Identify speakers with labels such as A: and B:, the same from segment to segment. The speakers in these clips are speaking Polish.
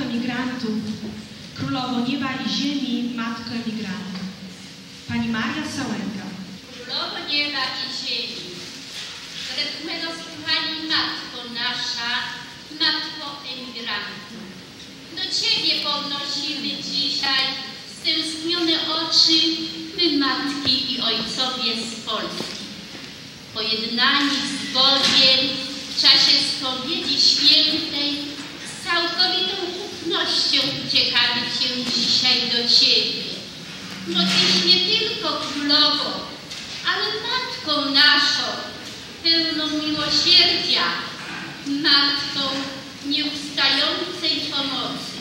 A: emigrantów, królowo nieba i ziemi, matko emigrantów. Pani Maria Sałęga.
B: Królowo nieba i ziemi, Pani Matko nasza, Matko emigrantów, do Ciebie podnosimy dzisiaj stęsknione oczy, my matki i ojcowie z Polski. Pojednani z Bogiem w czasie spowiedzi świętej, z całkowitą ufnością uciekamy Cię dzisiaj do Ciebie, bo Tyś nie tylko królową, ale matką naszą, pełną miłosierdzia, matką nieustającej pomocy.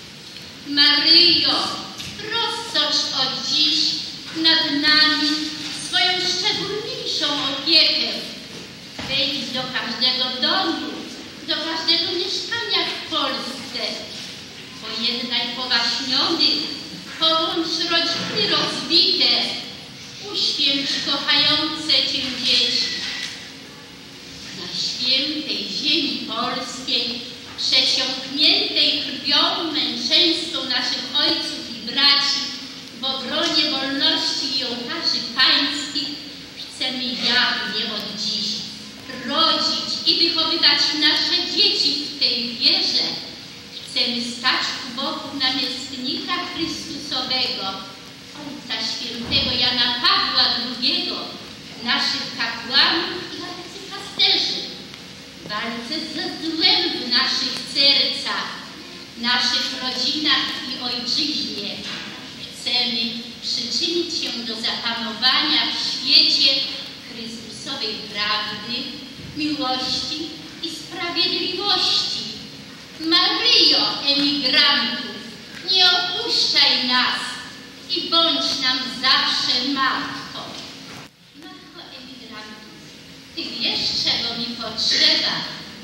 B: Maryjo, roztocz od dziś nad nami swoją szczególniejszą opiekę. Wejdź do każdego domu, do każdego mieszkania w Polsce. Pojednaj powaśnionych, połącz rodziny rozbite, uświęć kochające Cię dzieci. Na świętej ziemi polskiej, przesiąkniętej krwią męczeńską naszych ojców i braci, w obronie wolności i ołtarzy pańskich, chcemy jawnie od dziś rodzić i wychowywać nasze dzieci w tej wierze. Chcemy stać u boku namiestnika Chrystusowego, Ojca Świętego Jana Pawła II, naszych kapłanów i arcypasterzy, w walce ze złem w naszych sercach, naszych rodzinach i ojczyźnie. Chcemy przyczynić się do zapanowania w świecie Chrystusowej prawdy, miłości i sprawiedliwości. Maryjo emigrantów, nie opuszczaj nas i bądź nam zawsze matką. Matko emigrantów, Ty wiesz, czego mi potrzeba.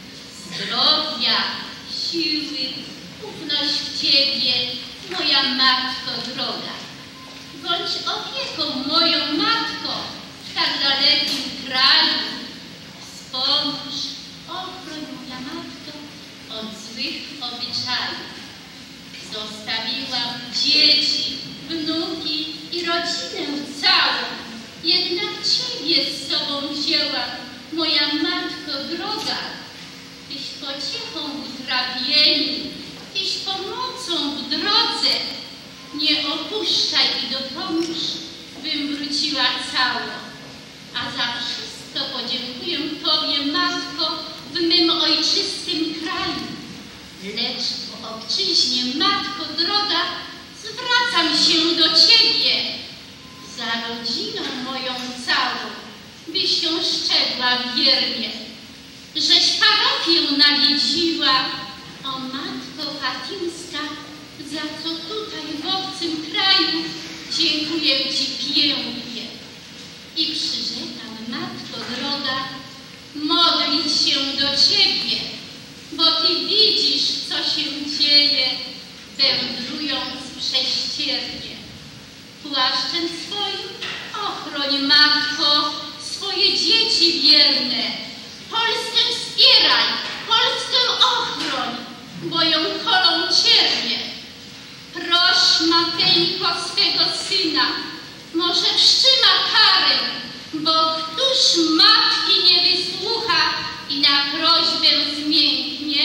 B: Zdrowia, siły, ufność w Ciebie, moja Matko droga. Bądź opieką moją matką w tak dalekim kraju. Wspomóż, ochroń moja Matko od złych obyczajów. Zostawiłam dzieci, wnuki i rodzinę całą, jednak Ciebie z sobą wzięłam, moja Matko droga. Tyś pociechą w utrapieniu, Tyś pomocą w drodze. Nie opuszczaj i dopomóż, bym wróciła cało. A za wszystko podziękuję Tobie, Matko, w mym ojczystym kraju. Lecz w obczyźnie, Matko droga, zwracam się do Ciebie. Za rodziną moją całą, byś ją szczegła wiernie. Żeś parofię nawiedziła, o Matko Fatimska, za co tutaj w obcym kraju dziękuję Ci pięknie. I przyrzekam, Matko droga, modlić się do Ciebie, bo Ty widzisz, co się dzieje, wędrując prześciernie. Płaszczem swoim ochroń, Matko, swoje dzieci wierne. Polskę wspieraj, Polskę ochroń, bo ją kolą ciernie. Proś Mateńko swego syna, może wstrzyma karę, bo któż matki nie wysłucha i na prośbę zmięknie?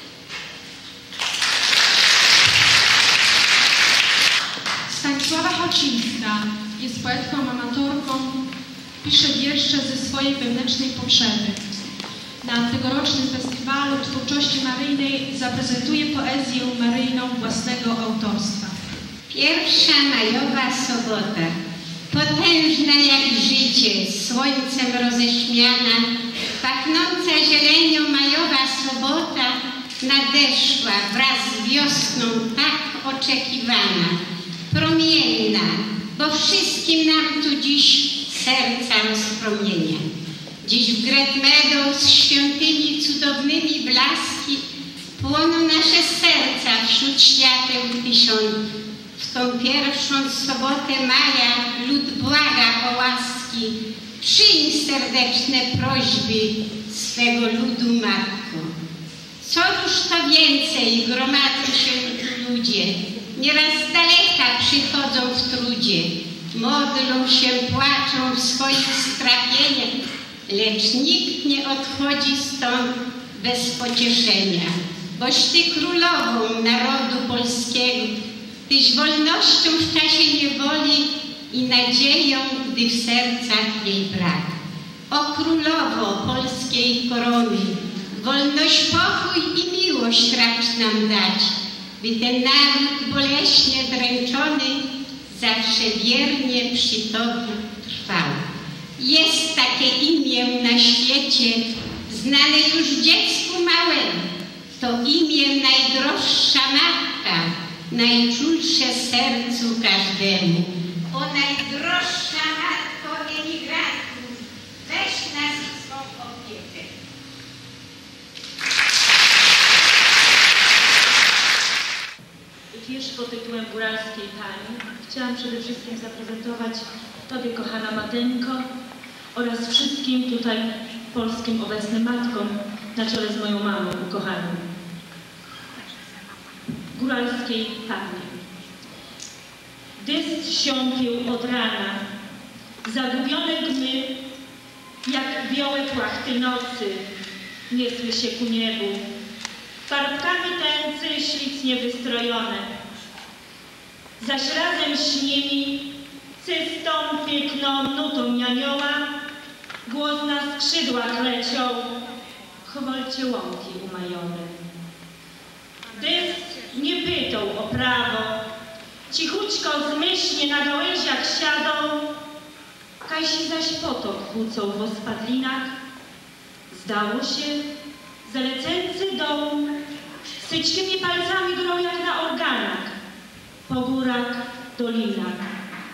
A: Stanisława Chocińska jest poetką, amatorką, pisze wiersze ze swojej wewnętrznej potrzeby. Na tegorocznym festiwalu twórczości maryjnej zaprezentuje poezję maryjną własnego autorstwa.
C: Pierwsza majowa sobota, potężna jak życie, słońcem roześmiana, pachnąca zielenią majowa sobota nadeszła wraz z wiosną tak oczekiwana, promienna, bo wszystkim nam tu dziś serca rozpromienia. Dziś w Great Meadows świątyni cudownymi blaski płoną nasze serca wśród świateł tysiąc. W tą pierwszą sobotę maja lud błaga o łaski. Przyjm serdeczne prośby swego ludu, Matko. Coż to więcej, gromadzą się tu ludzie, nieraz z daleka przychodzą w trudzie, modlą się, płaczą w swoich strapieniach, lecz nikt nie odchodzi stąd bez pocieszenia. Boś Ty królową narodu polskiego, Tyś wolnością w czasie niewoli i nadzieją, gdy w sercach jej brak. O królowo polskiej korony, wolność, pokój i miłość racz nam dać, by ten naród boleśnie dręczony zawsze wiernie przy Tobie trwał. Jest takie imię na świecie, znane już dziecku małemu, to imię najdroższa matka, najczulsze sercu każdemu. O najdroższa matko emigrantów, weź nas w swą opiekę.
D: Wiersz pod tytułem Góralskiej Pani chciałam przede wszystkim zaprezentować Tobie, kochana Mateńko, oraz wszystkim tutaj polskim obecnym matkom na czele z moją mamą ukochaną. Góralskiej Pani. Deszcz siąpił od rana, zagubione gmy, jak białe płachty nocy, niesły się ku niebu. Farbkami tęcy ślicznie wystrojone, zaś razem z nimi cystą, piękną nutą anioła głos na skrzydłach leciał, chwalcie łąki umajone. Deszcz nie pytał o prawo, cichućko zmyślnie na gałęziach siadą, Kasi zaś potok kłócał w ospadlinach. Zdało się, zalecęcy dom syćkimi palcami grą jak na organach, po górach, dolinach.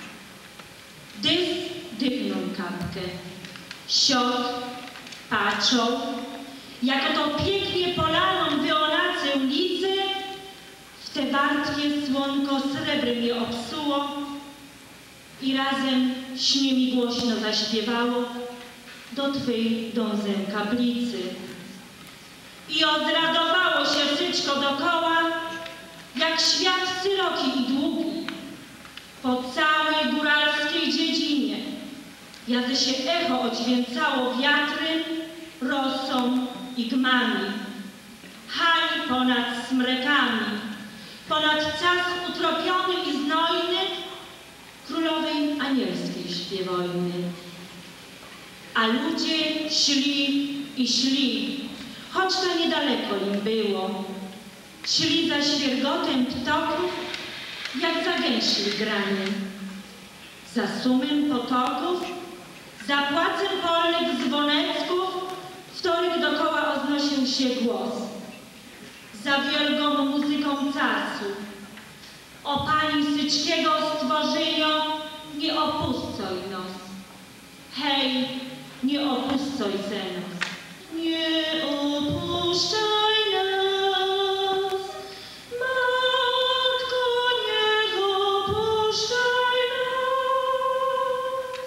D: Dych dychnął kapkę, siot patrzą, jak oto pięknie polaną wyonacy ulicy, w te bartkie słonko srebrem je obsuło i razem śniemi głośno zaśpiewało do Twej dązem kaplicy. I odradowało się syćko dokoła, jak świat szeroki i długi, po całej góralskiej dziedzinie, jakby się echo odźwięcało wiatrem, rosą i gmami. Hań ponad smrekami, ponad czas utropiony i znojny, królowej anielskiej śpiewojny. A ludzie szli i szli, choć to niedaleko im było. Szli za świergotem ptoków, jak zagęszli granie. Za szumem potoków, za płacem polnych dzwonecków, w których dokoła oznosił się głos. Za wielką muzyką czasu. O Pani syćkiego stworzynio, nie opuszczaj nos. Hej, nie opuszczaj se nos. Nie opuszczaj nas, Matko, nie opuszczaj nas.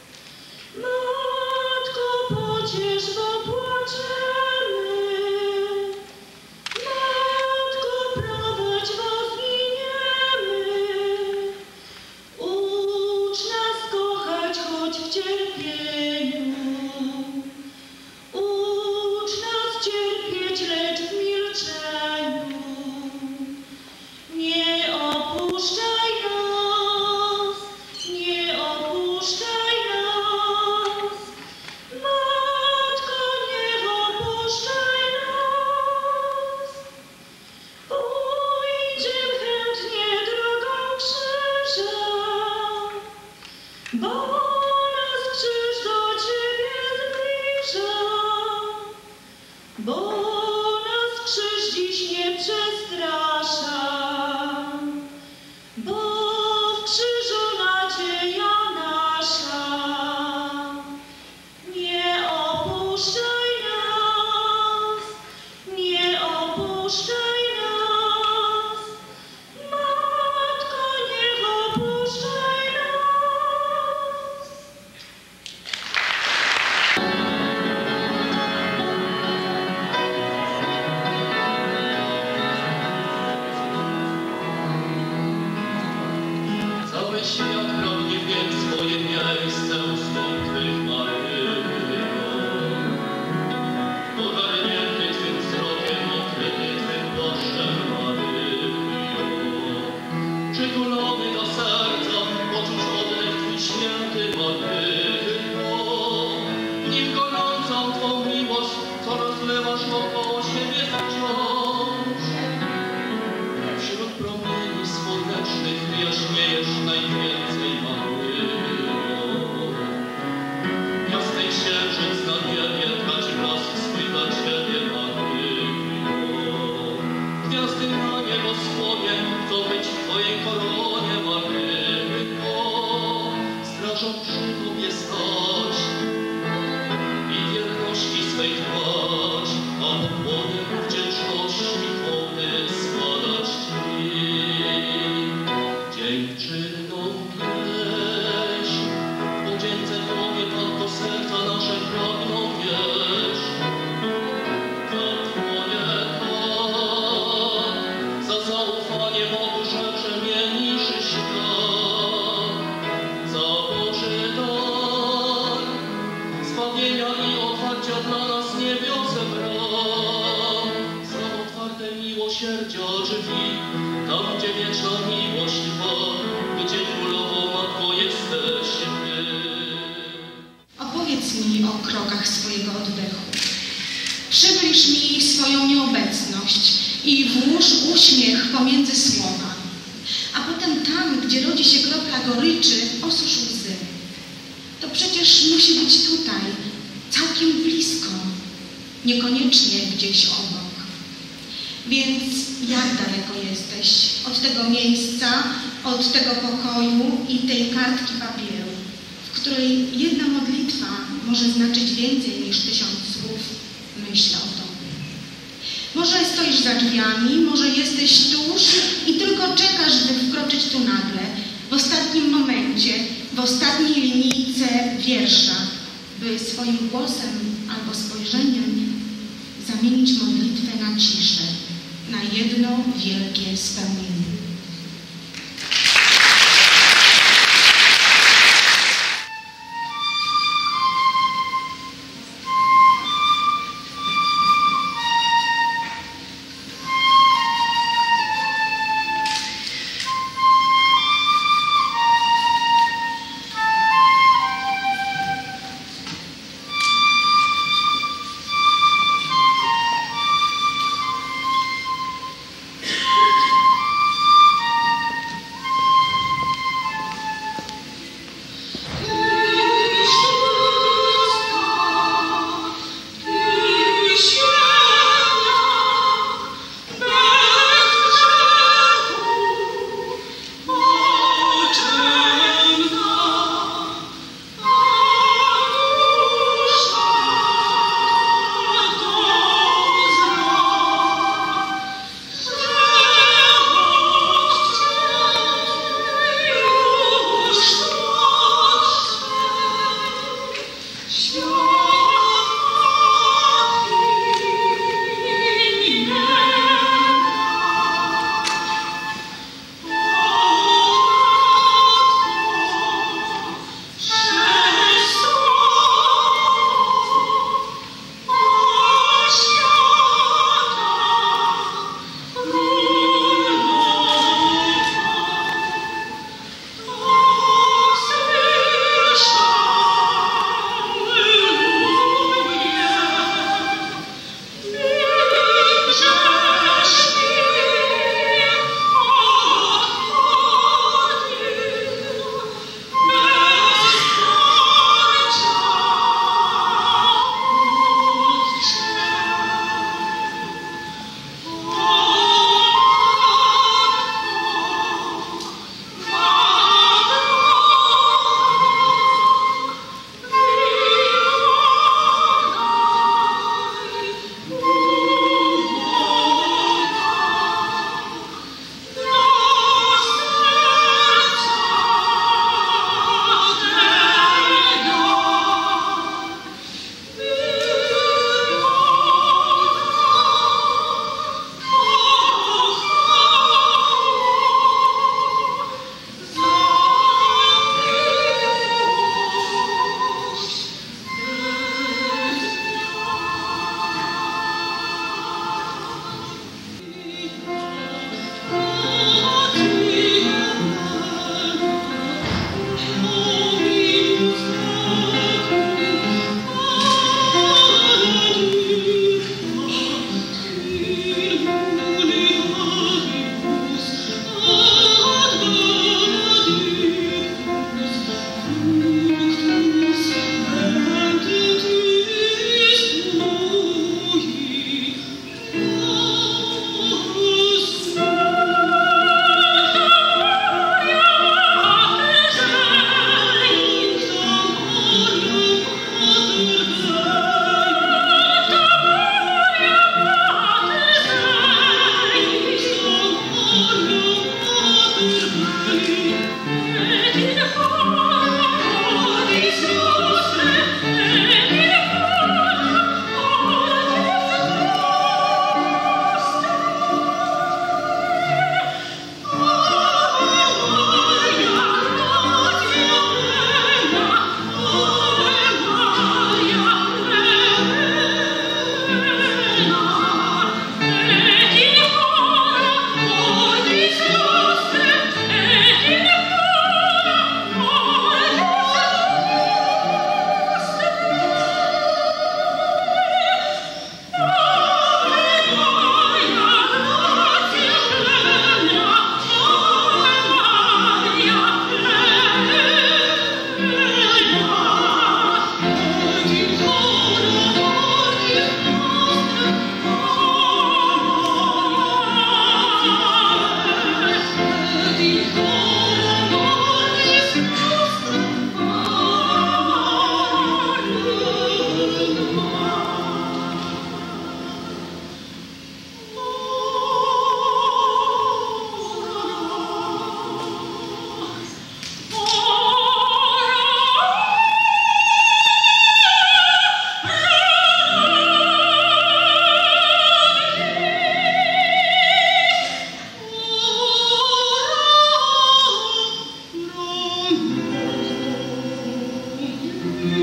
D: Matko, pociesz, bo płaczemy. Matko, prowadź, bo zginiemy. Ucz nas kochać, choć w cierpieniu. Ucz nas cierpieć, lecz w milczeniu. Nie opuszczaj nas, nie opuszczaj nas. Matko, nie opuszczaj nas. Pójdziem chętnie drogą krzyża, bo nas krzyż do Ciebie zbliża. Bo nas krzyż dziś nie przestrasza, bo w krzyżu nadzieja nasza. Nie opuszczaj nas, nie opuszczaj nas. Matko, nie opuszczaj nas.
A: włóż uśmiech pomiędzy słowa, a potem tam, gdzie rodzi się kropla goryczy, osusz łzy. To przecież musi być tutaj, całkiem blisko, niekoniecznie gdzieś obok. Więc jak daleko jesteś od tego miejsca, od tego pokoju i tej kartki papieru, w której jedna modlitwa może znaczyć więcej niż 1000 słów, myśl o tobie. Może stoisz za drzwiami, może jesteś tuż i tylko czekasz, by wkroczyć tu nagle, w ostatnim momencie, w ostatniej linijce wiersza, by swoim głosem albo spojrzeniem zamienić modlitwę na ciszę, na jedno wielkie spełnienie.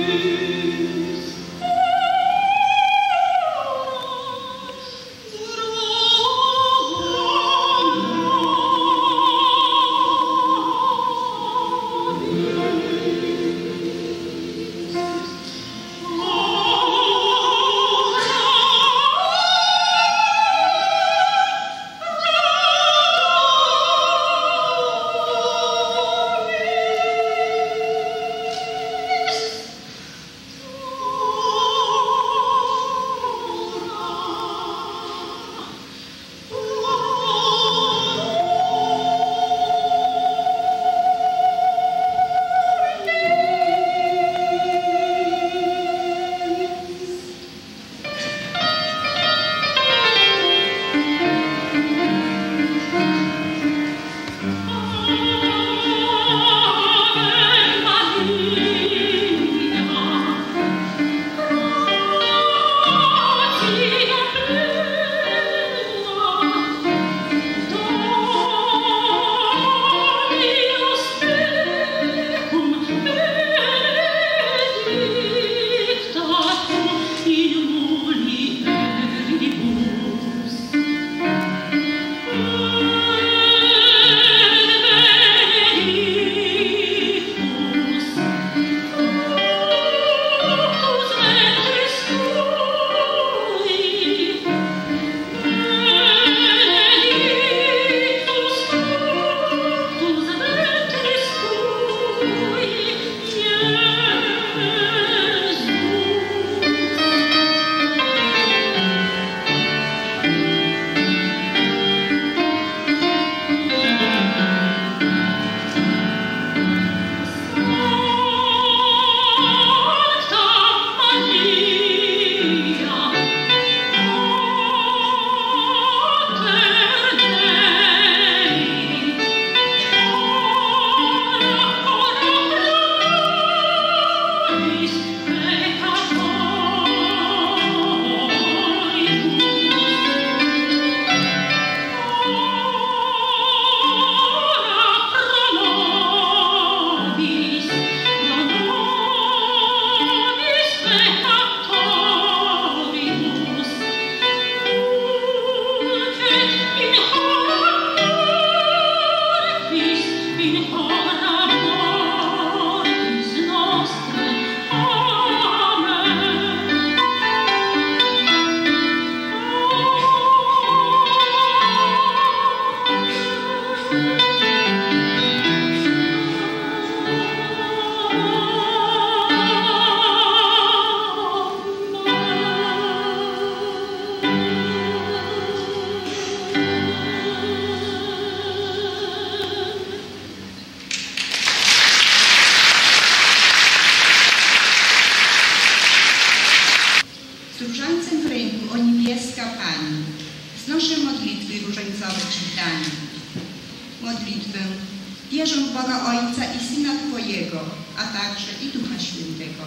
E: modlitwę, wierzę w Boga Ojca i Syna Twojego, a także i Ducha Świętego.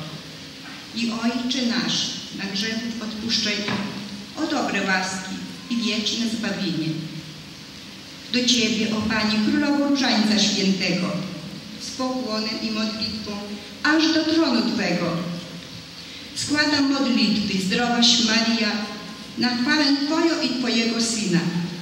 E: I Ojcze nasz, na grzechów odpuszczenia, o dobre łaski i wieczne zbawienie. Do Ciebie, o Panie, Królowo Różańca Świętego, z pokłonem i modlitwą, aż do tronu Twego. Składam modlitwy, zdrowaś Maria, na chwałę Twoją i Twojego Syna.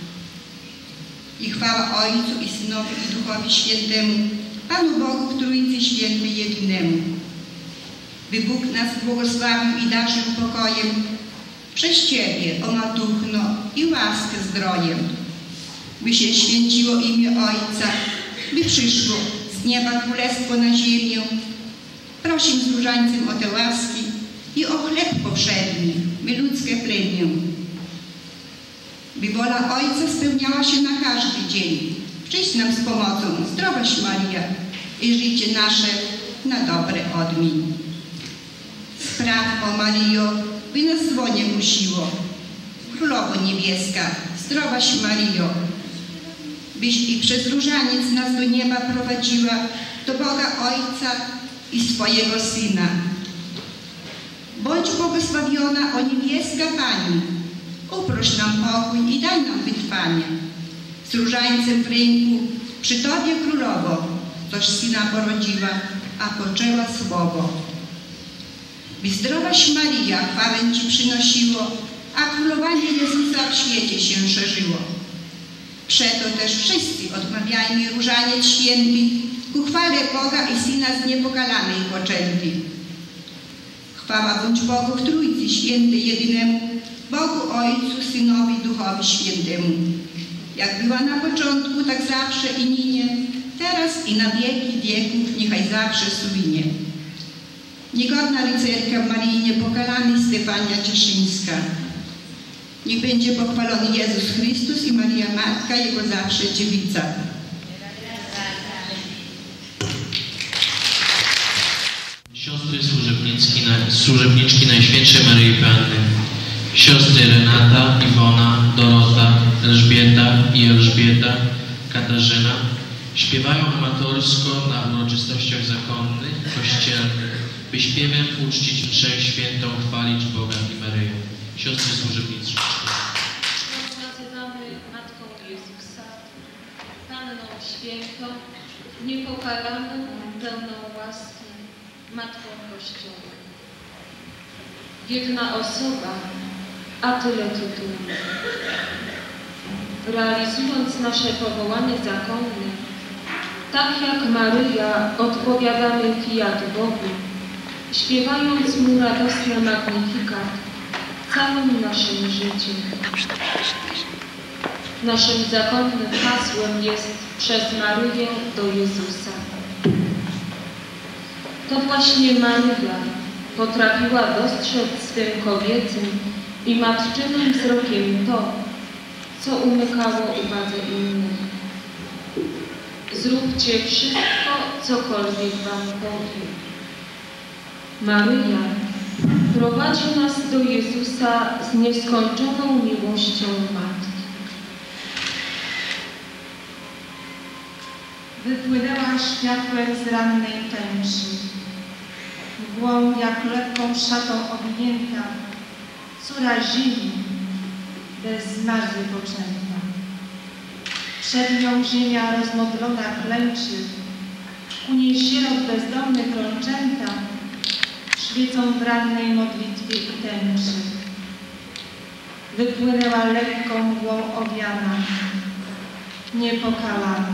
E: I chwała Ojcu i Synowi i Duchowi Świętemu, Panu Bogu w Trójcy Świętej jedynemu. By Bóg nas błogosławił i darzył pokojem, przez Ciebie, o Matuchno, i łaskę zdrojem. By się święciło imię Ojca, by przyszło z nieba królestwo na ziemię. Prosim z różańcem o te łaski i o chleb powszedni, by ludzkie plemię. By wola Ojca spełniała się na każdy dzień. Przyjdź nam z pomocą, zdrowaś Maria, i życie nasze na dobre odmień. Spraw, o Mario, by nas dzwonie musiło. Królowo niebieska, zdrowaś Mario, byś i przez różaniec nas do nieba prowadziła, do Boga Ojca i swojego Syna. Bądź błogosławiona, o niebieska Pani, uproś nam pokój i daj nam wytrwanie. Z różańcem w ręku, przy Tobie Królowo, toż Syna porodziła, a poczęła słowo. Zdrowaś Maryja, chwałę Ci przynosiło, a królowanie Jezusa w świecie się szerzyło. Przeto też wszyscy odmawiajmy różaniec święty, ku chwale Boga i Syna z niepokalanej poczęty. Chwała bądź Bogu w Trójcy Świętej jedynemu, Bogu Ojcu, Synowi, Duchowi Świętemu. Jak była na początku, tak zawsze i ninie, teraz i na wieki wieków, niechaj zawsze suwinie. Niegodna rycerka Marii Niepokalany Stefania Cieszyńska. Niech będzie pochwalony Jezus Chrystus i Maria Matka, Jego zawsze dziewica.
F: Siostry służebniczki Najświętszej Maryi Panny, siostry Renata, Iwona, Dorota, Elżbieta, Katarzyna śpiewają amatorsko na uroczystościach zakonnych, kościelnych, by śpiewem uczcić mszę świętą, chwalić Boga i Maryję. Siostry służebniczki.
D: Nazywamy Matką Jezusa, Panną Świętą, niepokalaną, pełną łaski, Matką Kościoła. Jedna osoba, a tyle tytułów. Realizując nasze powołanie zakonne, tak jak Maryja odpowiadamy fiat Bogu, śpiewając Mu radosne Magnificat całym naszym życiem. Naszym zakonnym hasłem jest przez Maryję do Jezusa. To właśnie Maryja potrafiła dostrzec swym kobiecym i matczynym wzrokiem to, co umykało uwadze innych. Zróbcie wszystko, cokolwiek Wam powie. Maryja prowadzi nas do Jezusa z nieskończoną miłością Matki.
G: Wypłynęła światłem z rannej tęczy, mgłą jak lekką szatą owinięta, córa ziemi, bez zmarzy poczęta. Przed nią ziemia rozmodlona klęczy, ku niej sierot bezdomnych rączęta świecą w rannej modlitwie i tęczy. Wypłynęła lekką mgłą owiana, niepokalana.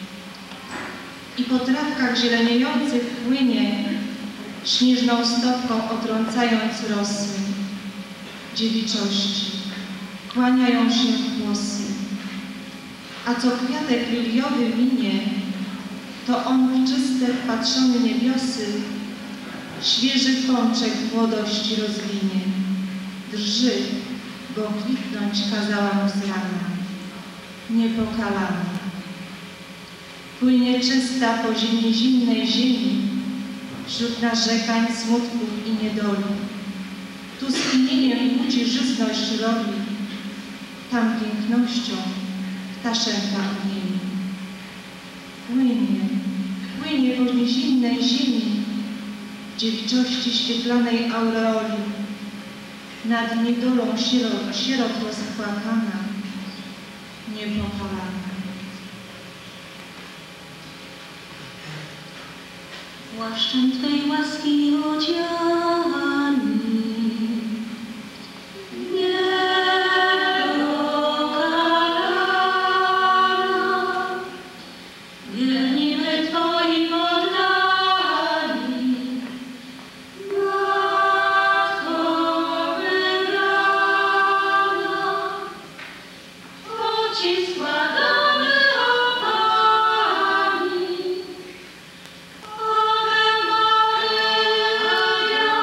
G: I po trawkach zieleniejących płynie, śnieżną stopką otrącając rosy. Dziewiczości kłaniają się włosy, a co kwiatek liliowy minie, to on w czyste wpatrzony niebiosy świeży pączek młodości rozwinie. Drży, bo kwitnąć kazała mu z rana, niepokalana. Płynie czysta po ziemi zimnej ziemi, wśród narzekań, smutków i niedoli. Tu skinieniem budzi żyzność roli, tam pięknością ptaszęta oniemi. Płynie, płynie po niezimnej ziemi, dziewiczości świetlanej aureoli, nad niedolą sierot rozpłakana, niepokalana.
D: Płaszczem Twej łaski odziani,
H: Ave Maria.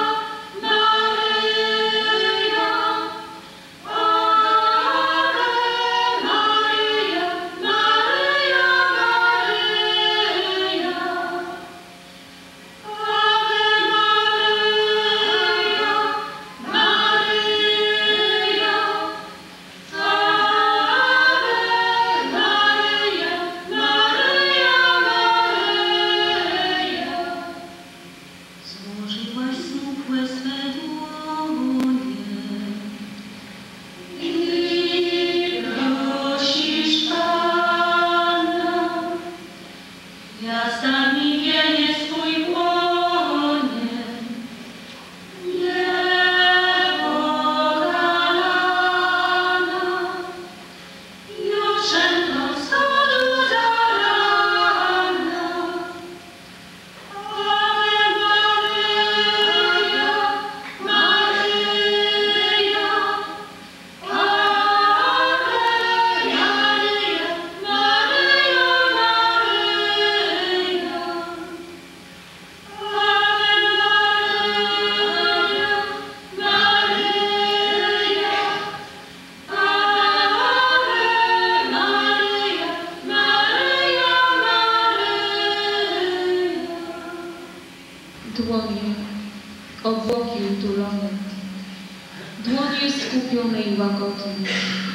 D: Dłonie, obłoki utulone, dłonie skupione i łagodne.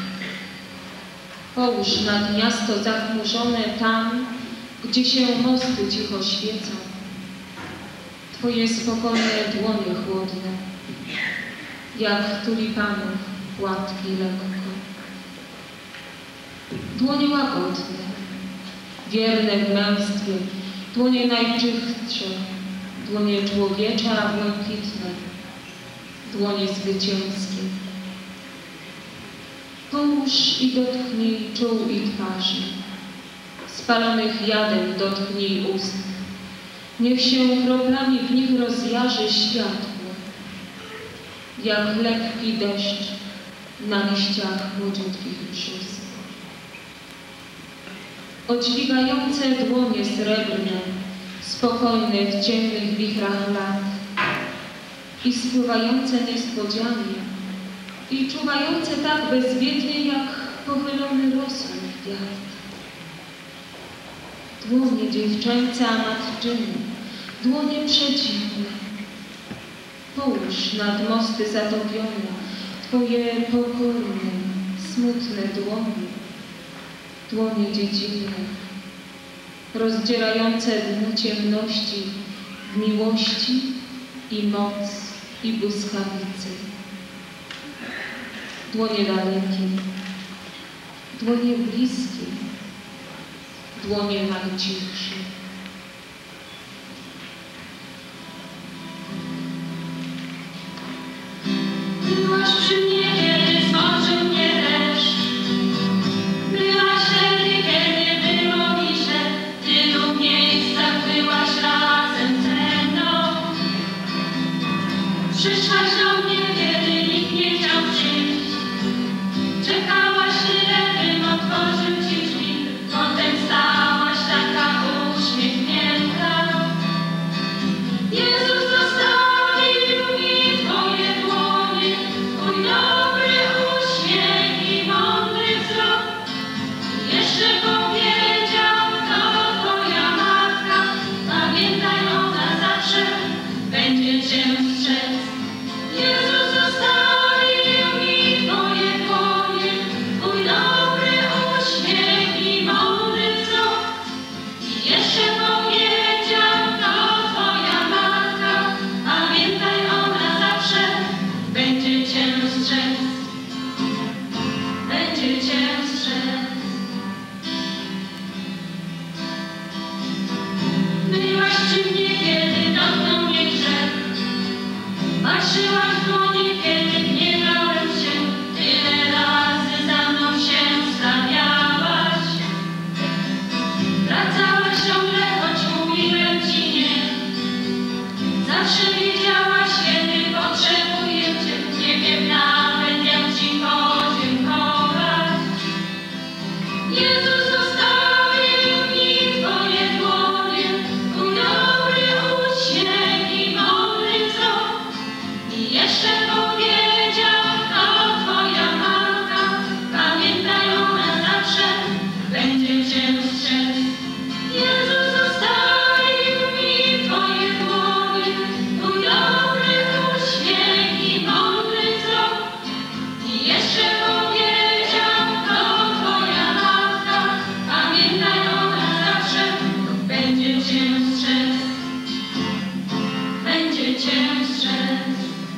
D: Połóż nad miasto zachmurzone tam, gdzie się mosty cicho świecą. Twoje spokojne dłonie chłodne, jak tulipanów gładki lekko. Dłonie łagodne, wierne w męstwie, dłonie najczystsze, dłonie człowiecze, a błękitne, dłonie zwycięskie. Połóż i dotknij czuł i twarzy, spalonych jadem dotknij ust. Niech się kroplami w nich rozjarzy światło, jak lekki deszcz na liściach młodziutkich brzóz. Odźwigające dłonie srebrne, spokojne w ciemnych wichrach lat i spływające niespodzianie i czuwające tak bezwiednie jak pochylony rosół wiatr. Dłonie dziewczęce, a matczyne, dłonie przedziwne. Połóż nad mosty zatopione Twoje pokorne, smutne dłonie, dłonie dziecinne, rozdzierające dno ciemności w miłości i moc i błyskawicy. Dłonie dalekie, dłonie bliskie, dłonie najcichsze.
H: Byłaś przy mnie, kiedy zmoczył mnie deszcz. Byłaś wtedy, kiedy było mi źle. W tylu miejscach byłaś razem ze mną. Przyszłaś do mnie, kiedy nikt nie chciał przyjść. Czekałaś tyle, bym otworzył ci drzwi. Potem stałaś taka uśmiechnięta. Jezus zostawił mi Twoje dłonie, Twój dobry uśmiech i mądry wzrok. I jeszcze powiedział to Twoja matka, pamiętaj, ona zawsze będzie Cię strzec. Jezus zostawił mi Twoje dłonie, Twój dobry uśmiech i mądry wzrok. I jeszcze powiedział to Twoja matka, pamiętaj, ona zawsze będzie Cię strzec. Będzie Cię strzec. Byłaś przy mnie, kiedy dotknął mnie grzech. Patrzyłaś w dłonie, kiedy gniewałem się. Tyle razy za mną się stawiałaś. Wracałaś ciągle, choć mówiłem Ci nie. Zawsze wiedziałaś, kiedy potrzebuję Cię. Nie wiem nawet, jak Ci podziękować. Jezus zostawił mi Twoje dłonie, Twój dobry uśmiech i mądry wzrok. I jeszcze powiedział to Twoja matka, pamiętaj, ona zawsze będzie Cię strzec. Jezus zostawił mi Twoje dłonie, Twój dobry uśmiech i mądry wzrok. I jeszcze powiedział to Twoja matka, pamiętaj, ona zawsze będzie Cię strzec. Będzie Cię strzec.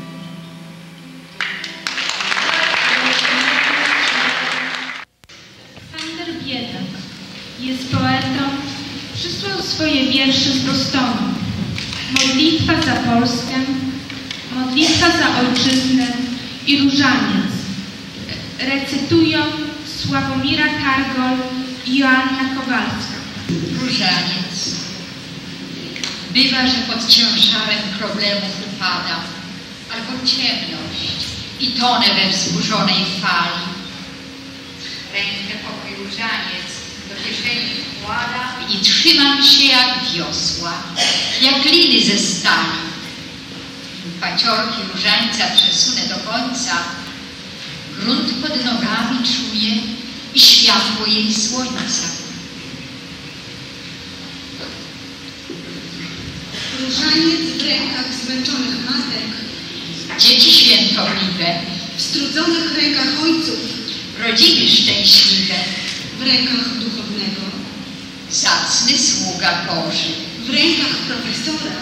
A: Aleksander Biedak jest poetą, przysłał swoje wiersze z Bostonu. Modlitwa za Polskę, modlitwa za ojczyznę i różaniec. Recytują Sławomira Kargol i Joanna Kowalska.
I: Różaniec. Bywa, że pod ciężarem problemów upadam, albo ciemność i tonę we wzburzonej fali. Rękę pokój różaniec do kieszeni wkładam i trzymam się jak wiosła, jak liny ze stali. Paciorki różańca przesunę do końca, grunt pod nogami czuję i światło jej słońca.
A: Różaniec w rękach zmęczonych matek,
I: Dzieci świętobliwe,
A: w strudzonych rękach ojców,
I: rodziny szczęśliwe,
A: w rękach duchownego,
I: zacny sługa Boży,
A: w rękach profesora,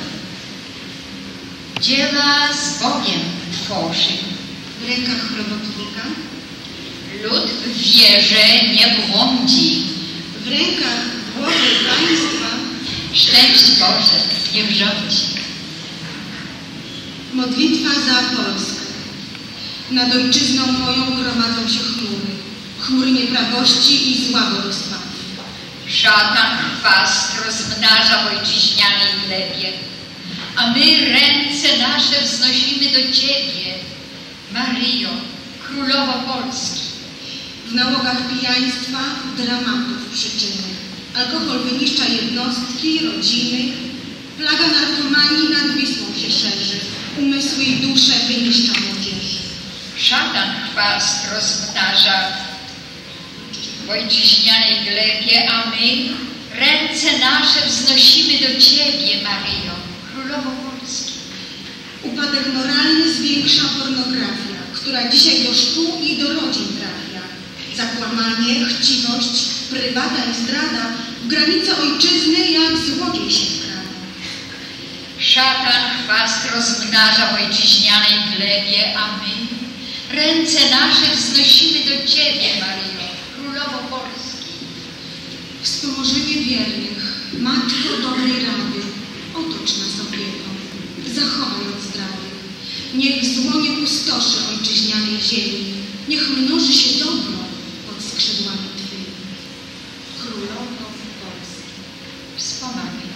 I: dzieła z Bogiem tworzy.
A: w rękach robotnika,
I: Lud w wierze nie błądzi.
A: w rękach głowy państwa.
I: Szczęść Boże niech rządzi.
A: Modlitwa za Polskę. Nad ojczyzną moją gromadzą się chmury, chmury nieprawości i zła wodospadu.
I: Szatan chwast rozmnaża w ojczyźnianej glebie, a my ręce nasze wznosimy do Ciebie, Maryjo, Królowo Polski.
A: W nałogach pijaństwa, dramatów przyczyny. Alkohol wyniszcza jednostki, rodziny. Plaga narkomanii nad Wisłą się szerzy. Umysły i dusze wyniszcza młodzieży.
I: Szatan chwast rozmnaża w ojczyźnianej glebie, a my ręce nasze wznosimy do Ciebie, Maryjo, Królowo Polski.
A: Upadek moralny zwiększa pornografia, która dzisiaj do szkół i do rodzin trafia. Zakłamanie, chciwość, prywata i zdrada w granice ojczyzny jak złodziej się wkrada.
I: Szatan chwast rozmnaża w ojczyźnianej glebie, a my ręce nasze wznosimy do Ciebie, Maryjo, Królowo Polski.
A: Wspomożenie wiernych, Matko dobrej rady, otocz nas opieką, zachowaj od zdrady. Niech zło nie pustoszy ojczyźnianej ziemi, niech mnoży się dobro pod skrzydłami Twymi. Królowo Polski.
I: Wspomagaj.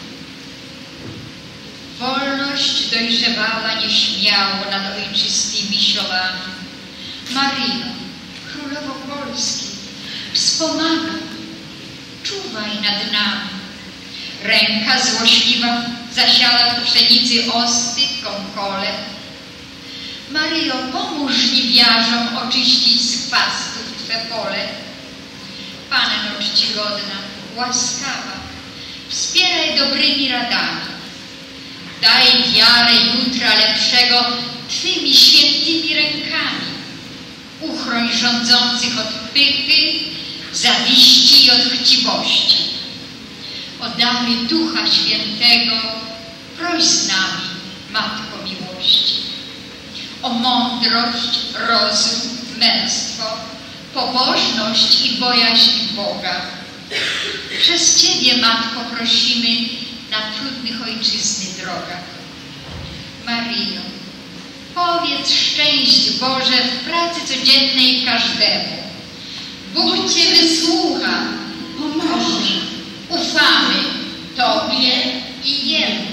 I: Wolność dojrzewała nieśmiało nad ojczystymi siłami. Maryjo, Królowo Polski, wspomagaj, czuwaj nad nami. Ręka złośliwa zasiada w pszenicy osty, kąkole. Maryjo, pomóż żniwiarzom oczyścić z chwastów Twe pole. Panno czcigodna, łaskawa, wspieraj dobrymi radami. Daj wiarę jutra lepszego Twymi świętymi rękami. Uchroń rządzących od pychy, zawiści i od chciwości. O dary Ducha Świętego proś z nami, Matko miłości. O mądrość, rozum, męstwo, pobożność i bojaźń Boga. Przez Ciebie, Matko, prosimy na trudnych ojczyzny drogach. Maryjo, powiedz szczęść Boże w pracy codziennej każdemu. Bóg Cię wysłucha, pomoże. Ufamy Tobie i Jemu.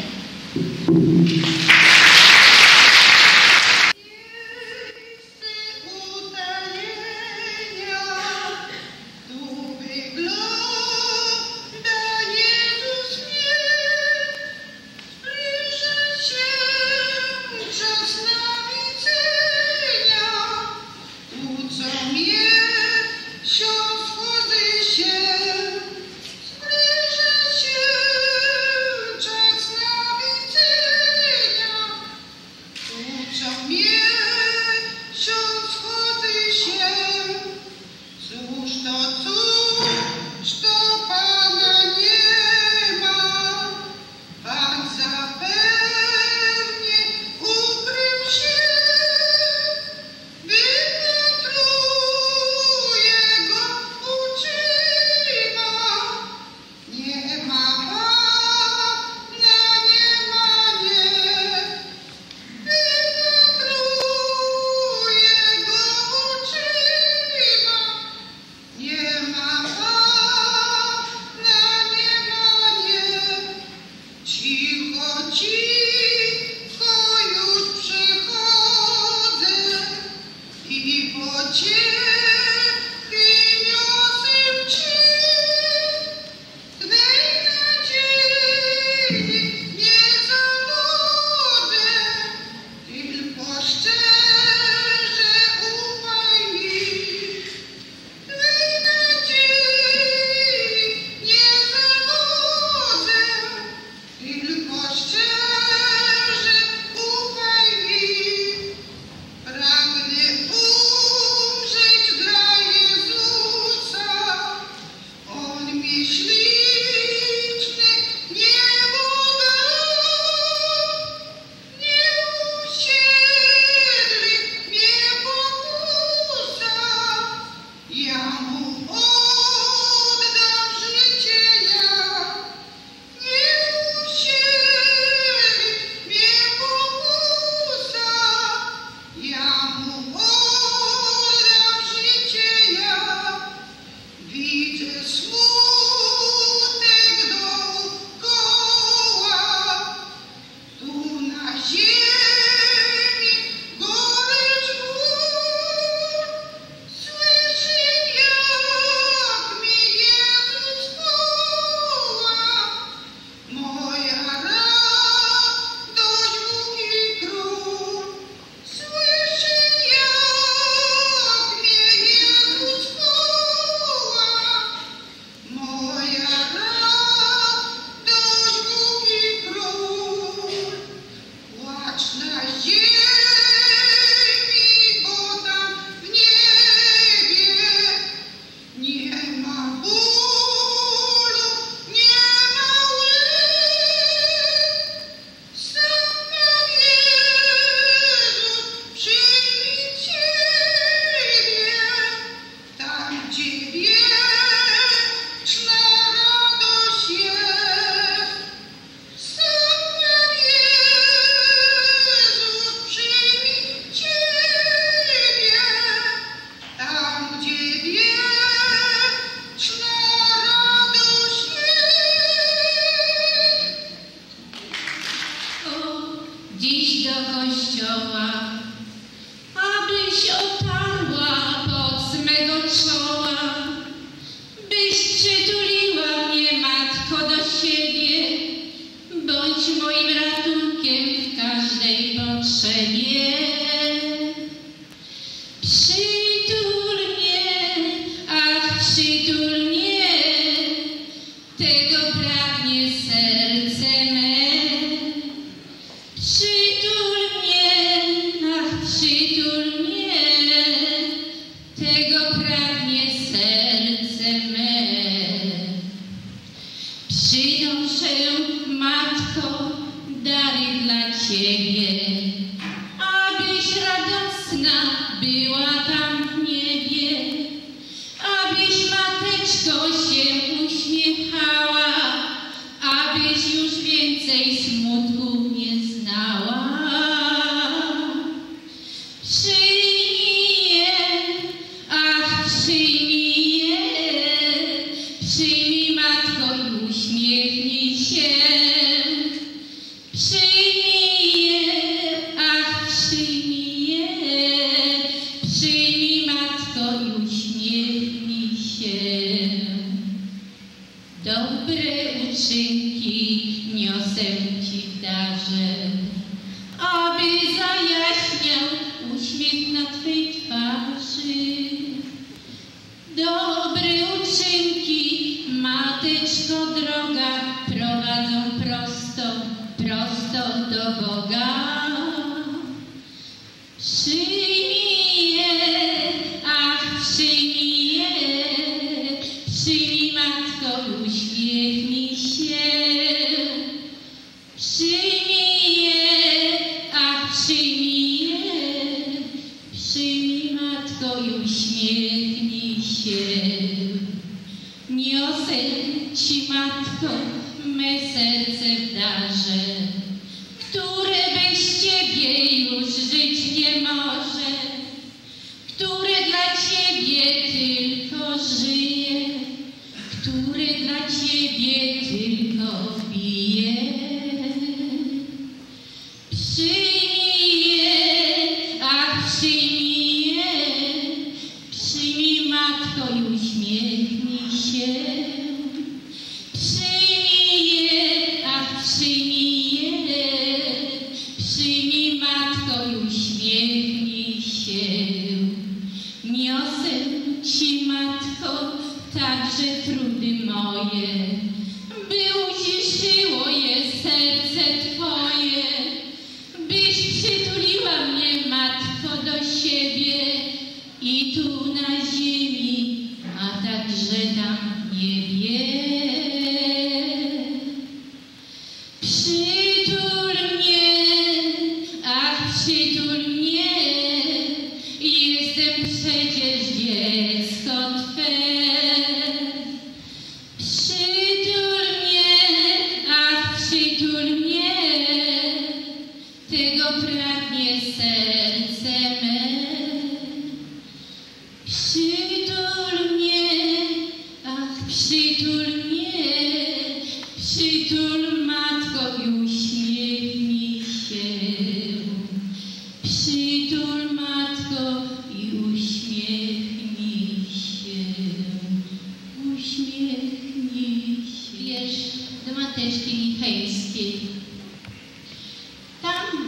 C: Przytul, matko, i uśmiechnij się.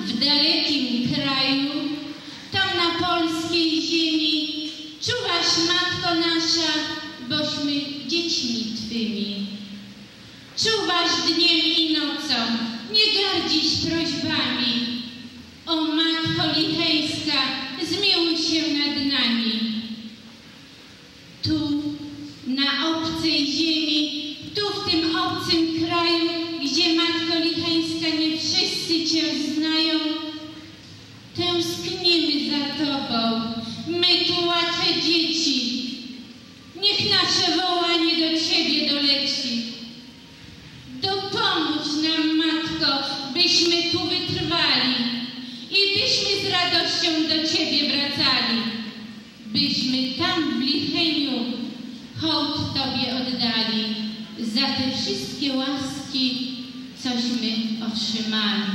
J: w dalekim kraju, tam na polskiej ziemi, czuwasz, Matko nasza, bośmy dziećmi Twymi. Czuwasz dniem i nocą, nie gardzisz prośbami. O Matko Lichejska, zmiłuj się nad nami. Tu, na obcej ziemi, tu w tym obcym kraju, gdzie Matko Lichejska nie wszyscy Cię znają, tęsknimy za Tobą, my tułacze dzieci. Niech nasze wołanie do Ciebie doleci. Dopomóż nam, Matko, byśmy tu wytrwali i byśmy z radością do Ciebie wracali, byśmy tam w Licheniu hołd Tobie oddali za te wszystkie łaski, cośmy otrzymali.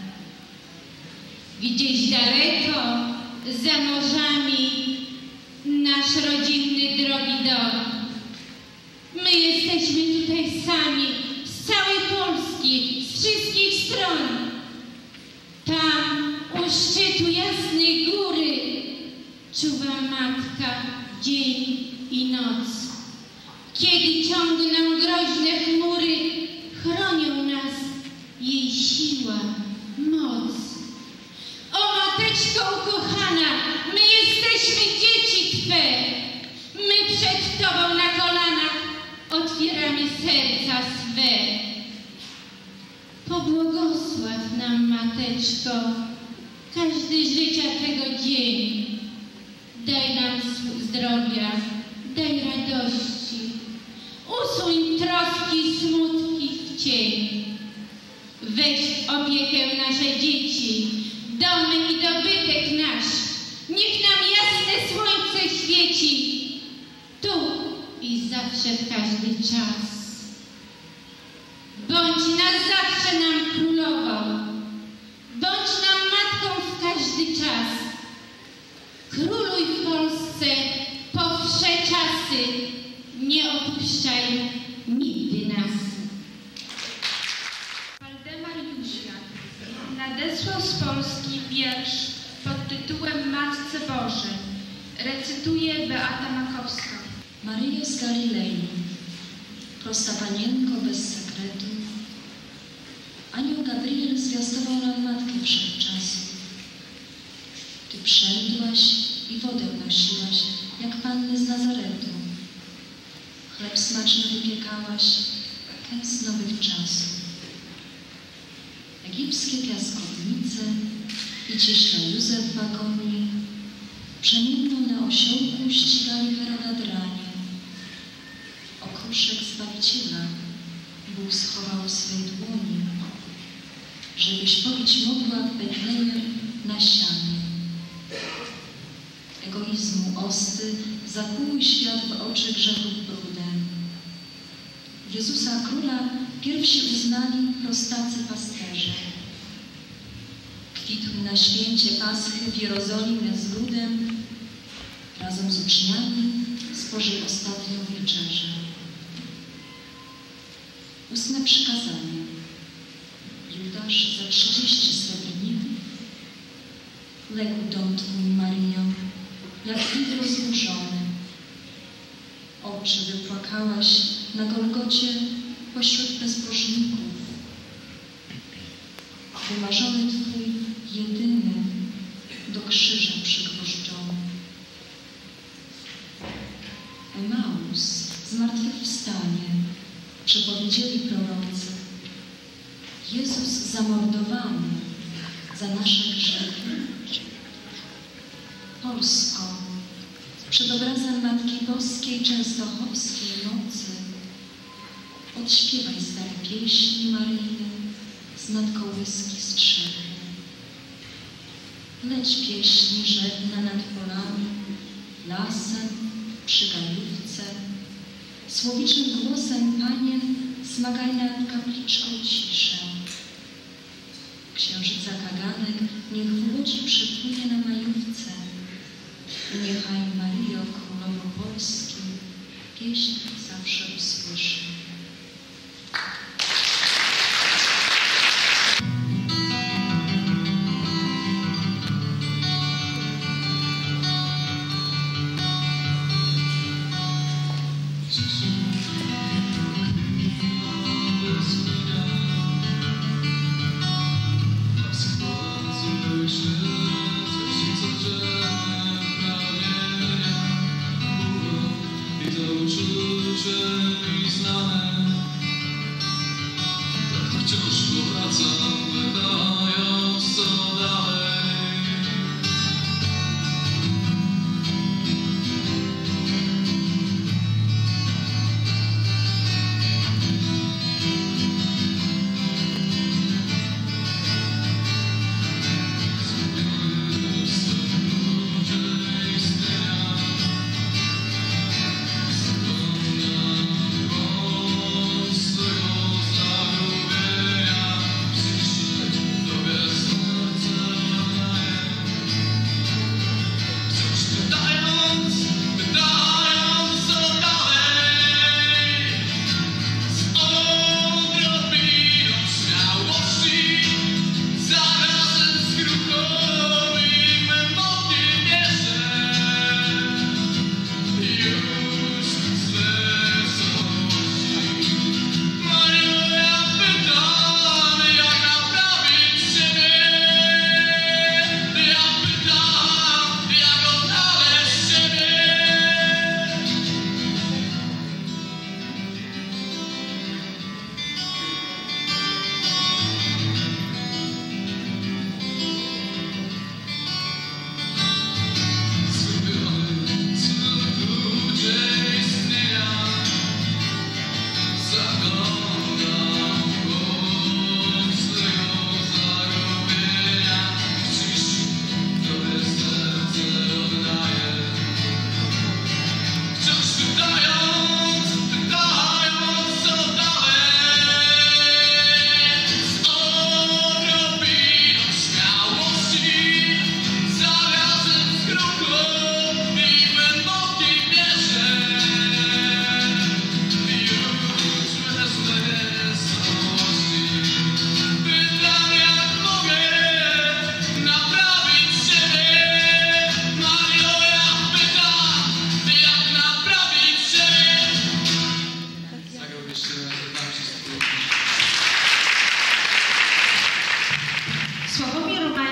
J: Gdzieś daleko, za morzami, nasz rodzinny drogi dom. My jesteśmy tutaj sami, z całej Polski, z wszystkich stron. Tam, u szczytu jasnej góry, czuwa Matka dzień i noc. Kiedy ciągną groźne chmury, chronią nas jej siła, moc. O Mateczko ukochana, my jesteśmy dzieci Twe. My przed Tobą na kolanach otwieramy serca swe. Pobłogosław nam, Mateczko, każdy życia tego dzień. Daj nam zdrowia, daj radości. Usuń troski, smutki w cień. Weź w opiekę nasze dzieci, domy i dobytek nasz. Niech nam jasne słońce świeci, tu i zawsze w każdy czas. Bądź na zawsze nam królową, bądź nam matką w każdy czas. Króluj w Polsce po wsze czasy, nie opuszczaj nigdy nas.
A: Waldemar Jóźwiak nadesłał z Polski wiersz pod tytułem Matce Bożej. Recytuje Beata Makowska.
K: Maryjo z Galilei, prosta Panienko bez sekretu, anioł Gabriel zwiastował nam Matkę wszechczasu. Ty przędłaś i wodę nosiłaś, jak panny z Nazaretu. Chleb smaczny wypiekałaś, kęs nowych czasów. Egipskie piaskownice i cieśla Józef w wagonie przemienną na osiołku ścigali weronadranie. Okruszek Zbawiciela Bóg schował w swej dłoni, żebyś pobić mogła w Betlejem na sianie. Egoizmu osty zakłuł świat w oczy grzechów brudem. Jezusa Króla pierwsi uznali prostacy pasterze. Kwitł na święcie Paschy w Jerozolimie z ludem, razem z uczniami spożył ostatnią wieczerzę. 8. przykazanie. Judasz za 30 srebrników legł dom Twój, Maryjo, jak widr rozburzony. Oczy wypłakałaś na Golgocie pośród bezbożników. Wymarzony Twój jedyny do krzyża przygwożdżony. Emaus, zmartwychwstanie, przepowiedzieli prorocy. Jezus zamordowany za nasze grzechy. Polsko, przed obrazem Matki Boskiej Częstochowskiej nocy, odśpiewaj stare pieśni maryjne z nad kołyski strzechy. Leć pieśni żegna nad polami, lasem, przy gajówce, słowiczym głosem Panien smagaj nad kapliczką ciszę. Księżyca kaganek niech w łodzi przypłynie na majówce. Niechaj Maryjo, Królowo Polski, pieśń zawsze usłyszy.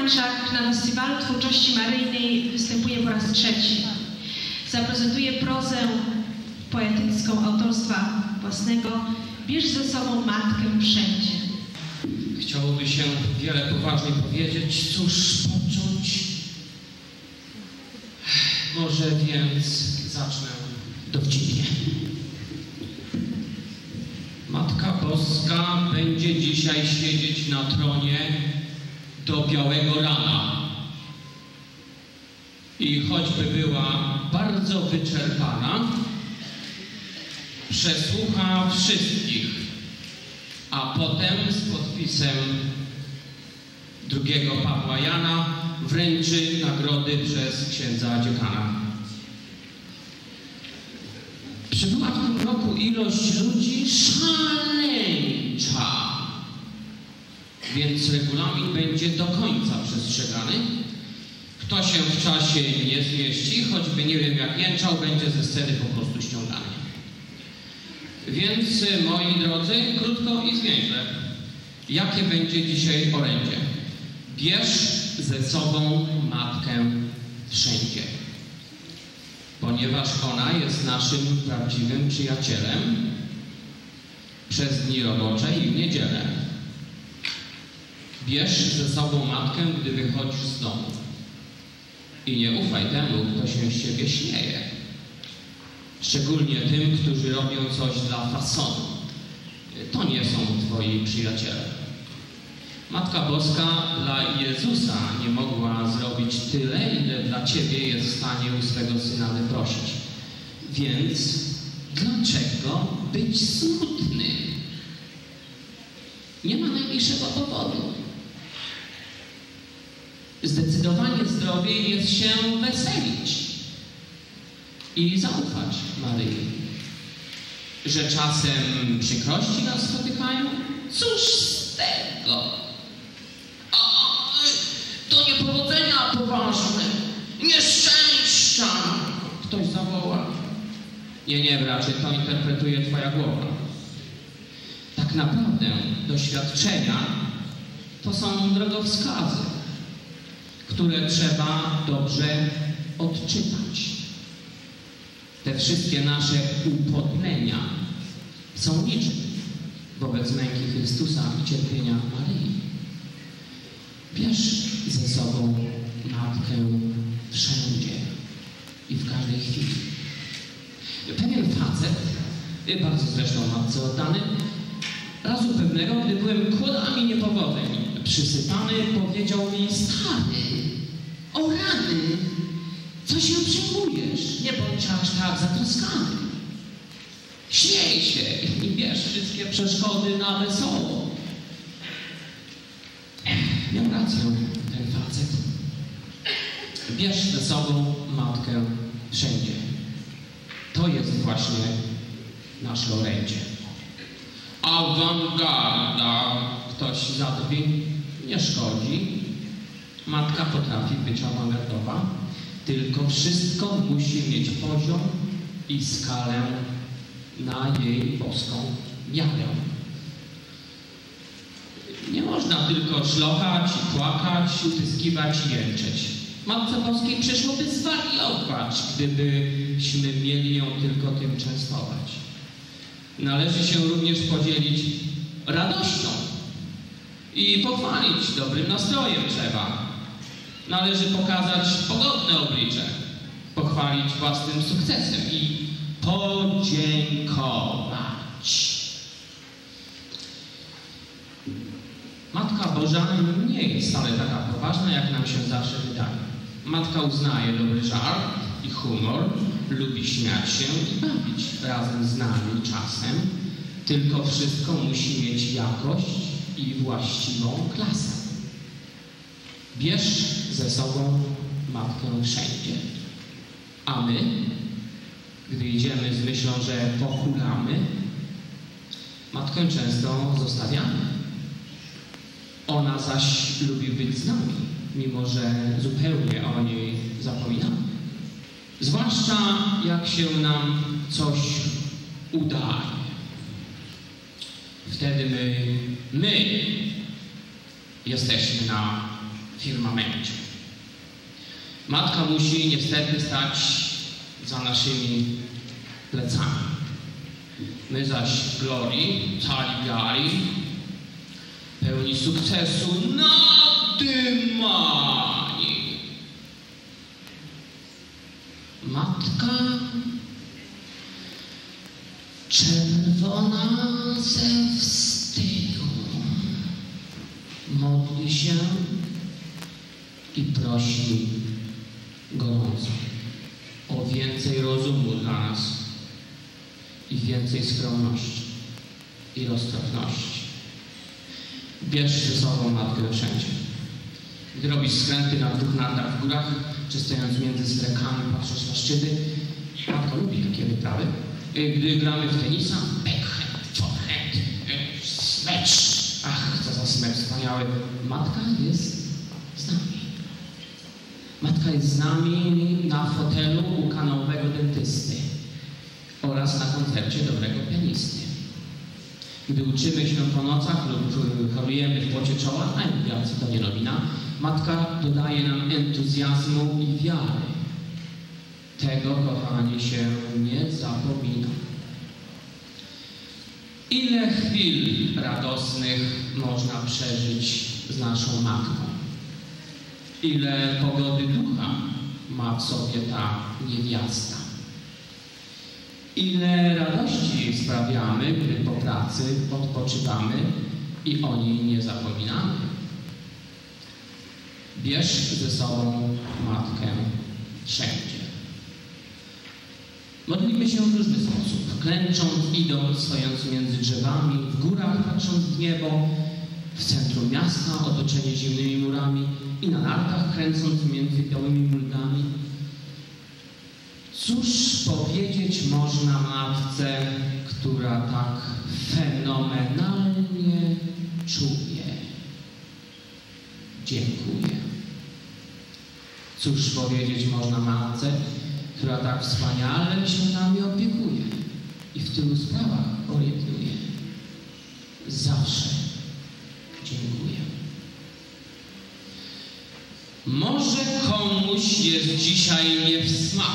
L: Pomańczak na Festiwalu Twórczości Maryjnej występuje po raz trzeci. Zaprezentuje prozę poetycką autorstwa własnego Bierz ze sobą matkę wszędzie.
M: Chciałoby się wiele poważnie powiedzieć, cóż począć? Może więc zacznę dowcipnie. Matka Boska będzie dzisiaj siedzieć na tronie do białego rana. I choćby była bardzo wyczerpana, przesłucha wszystkich, a potem z podpisem drugiego Pawła Jana wręczy nagrody przez księdza dziekana. Przybyła w tym roku ilość ludzi szaleńcza, więc regulamin będzie do końca przestrzegany. Kto się w czasie nie zmieści, choćby nie wiem jak jęczał, będzie ze sceny po prostu ściągany. Więc, moi drodzy, krótko i zwięźle, jakie będzie dzisiaj orędzie? Bierz ze sobą matkę wszędzie, ponieważ ona jest naszym prawdziwym przyjacielem przez dni robocze i w niedzielę. Bierz ze sobą matkę, gdy wychodzisz z domu. I nie ufaj temu, kto się z ciebie śmieje. Szczególnie tym, którzy robią coś dla fasonu. To nie są twoi przyjaciele. Matka Boska dla Jezusa nie mogła zrobić tyle, ile dla ciebie jest w stanie u swego Syna wyprosić. Więc dlaczego być smutnym? Nie ma najmniejszego powodu. Zdecydowanie zdrowiej jest się weselić i zaufać Maryi. Że czasem przykrości nas spotykają? Cóż z tego? To niepowodzenia poważne, nieszczęścia, ktoś zawoła. Nie, raczej to interpretuje twoja głowa. Tak naprawdę doświadczenia to są drogowskazy, które trzeba dobrze odczytać. Te wszystkie nasze upodlenia są niczym wobec męki Chrystusa i cierpienia Maryi. Bierz ze sobą matkę wszędzie i w każdej chwili. Pewien facet, bardzo zresztą matce oddany, razu pewnego, gdy byłem kłodami niepowodzeń przysypany, powiedział mi: stary, o rany, co się przejmujesz? Nie bądź aż tak zatroskany. Śmiej się i bierz wszystkie przeszkody na wesoło. Miał rację ten facet. Bierz ze sobą matkę wszędzie. To jest właśnie nasze orędzie. Awangarda, ktoś zadrwi, nie szkodzi. Matka potrafi być awangardowa, tylko wszystko musi mieć poziom i skalę na jej boską miarę. Nie można tylko szlochać i płakać, utyskiwać i jęczeć. Matce Boskiej przyszłoby zwariować, gdybyśmy mieli ją tylko tym częstować. Należy się również podzielić radością i pochwalić dobrym nastrojem trzeba. Należy pokazać pogodne oblicze, pochwalić własnym sukcesem i podziękować. Matka Boża nie jest wcale taka poważna, jak nam się zawsze wydaje. Matka uznaje dobry żart i humor, lubi śmiać się i bawić razem z nami czasem, tylko wszystko musi mieć jakość i właściwą klasę. Bierz ze sobą matkę wszędzie. A my, gdy idziemy z myślą, że pochulamy, matkę często zostawiamy. Ona zaś lubi być z nami, mimo że zupełnie o niej zapominamy. Zwłaszcza jak się nam coś udaje. Wtedy my jesteśmy na firmamencie. Matka musi niestety stać za naszymi plecami. My zaś w glorii, cali wiary, pełni sukcesu nadymani. Matka czerwona ze wstydu modli się i prosi gorąco o więcej rozumu dla nas i więcej skromności i roztropności. Bierz ze sobą matkę wszędzie. Gdy robisz skręty na 2 nartach w górach, czy stojąc między strekami, patrząc na szczyty, matka lubi takie wyprawy. Gdy gramy w tenisa, backhand, forehand, smecz. Ach, co za smecz wspaniały. Matka jest z nami. Matka jest z nami na fotelu u kanałowego dentysty oraz na koncercie dobrego pianisty. Gdy uczymy się po nocach lub chorujemy w pocie czoła, a emigracji to nie nowina, matka dodaje nam entuzjazmu i wiary. Tego, kochani, się nie zapomina. Ile chwil radosnych można przeżyć z naszą matką? Ile pogody ducha ma w sobie ta niewiasta? Ile radości sprawiamy, gdy po pracy odpoczywamy i o niej nie zapominamy? Bierz ze sobą matkę wszędzie. Modlimy się w różny sposób. Klęcząc, idąc, stojąc między drzewami, w górach patrząc w niebo, w centrum miasta otoczenie zimnymi murami i na nartach kręcąc między białymi muldami. Cóż powiedzieć można matce, która tak fenomenalnie czuje? Dziękuję. Cóż powiedzieć można matce, która tak wspaniale się nami opiekuje i w tylu sprawach orientuje? Zawsze dziękuję. Może komuś jest dzisiaj nie w smak,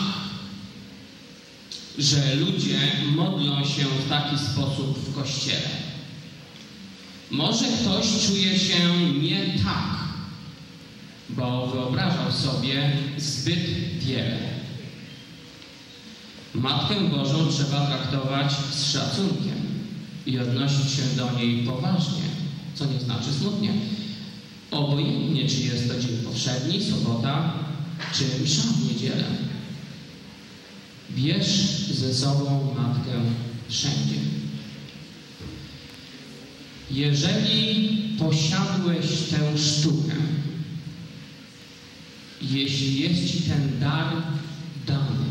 M: że ludzie modlą się w taki sposób w kościele. Może ktoś czuje się nie tak, bo wyobrażał sobie zbyt wiele. Matkę Bożą trzeba traktować z szacunkiem i odnosić się do niej poważnie, co nie znaczy smutnie. Obojętnie, czy jest to dzień powszedni, sobota, czy msza w niedzielę. Bierz ze sobą matkę wszędzie. Jeżeli posiadłeś tę sztukę, jeśli jest ci ten dar dany,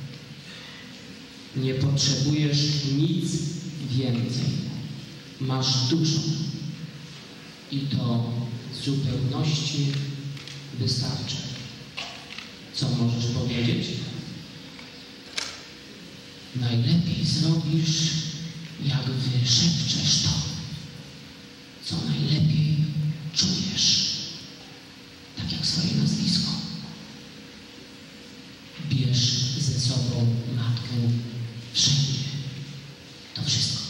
M: nie potrzebujesz nic więcej. Masz dużo i to w zupełności wystarczy. Co możesz powiedzieć? Najlepiej zrobisz, jak wyszepczesz to, co najlepiej czujesz. Tak jak swoje nazwisko. Bierz ze sobą matkę wszędzie. To wszystko.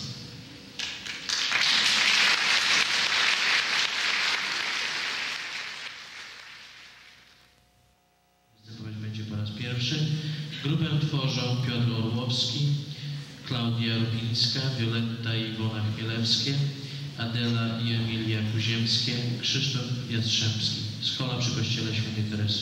F: Zapowiedź będzie po raz pierwszy. Grupę tworzą Piotr Orłowski, Klaudia Rubińska, Wioletta i Iwona Chmielewskie, Adela i Emilia Kuziemskie, Krzysztof Jastrzębski. Schola przy kościele Świętej Teresy.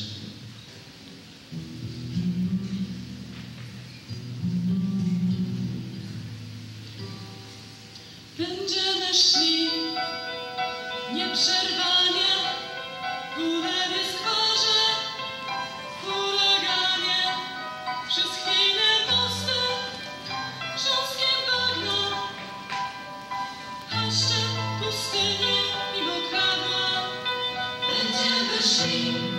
H: Będziemy szli nieprzerwanie ku lewej skwarze, w huraganie, przez chwilę mosty, grząskie bagna, chaszcze, pustynie i mokradła. Będziemy szli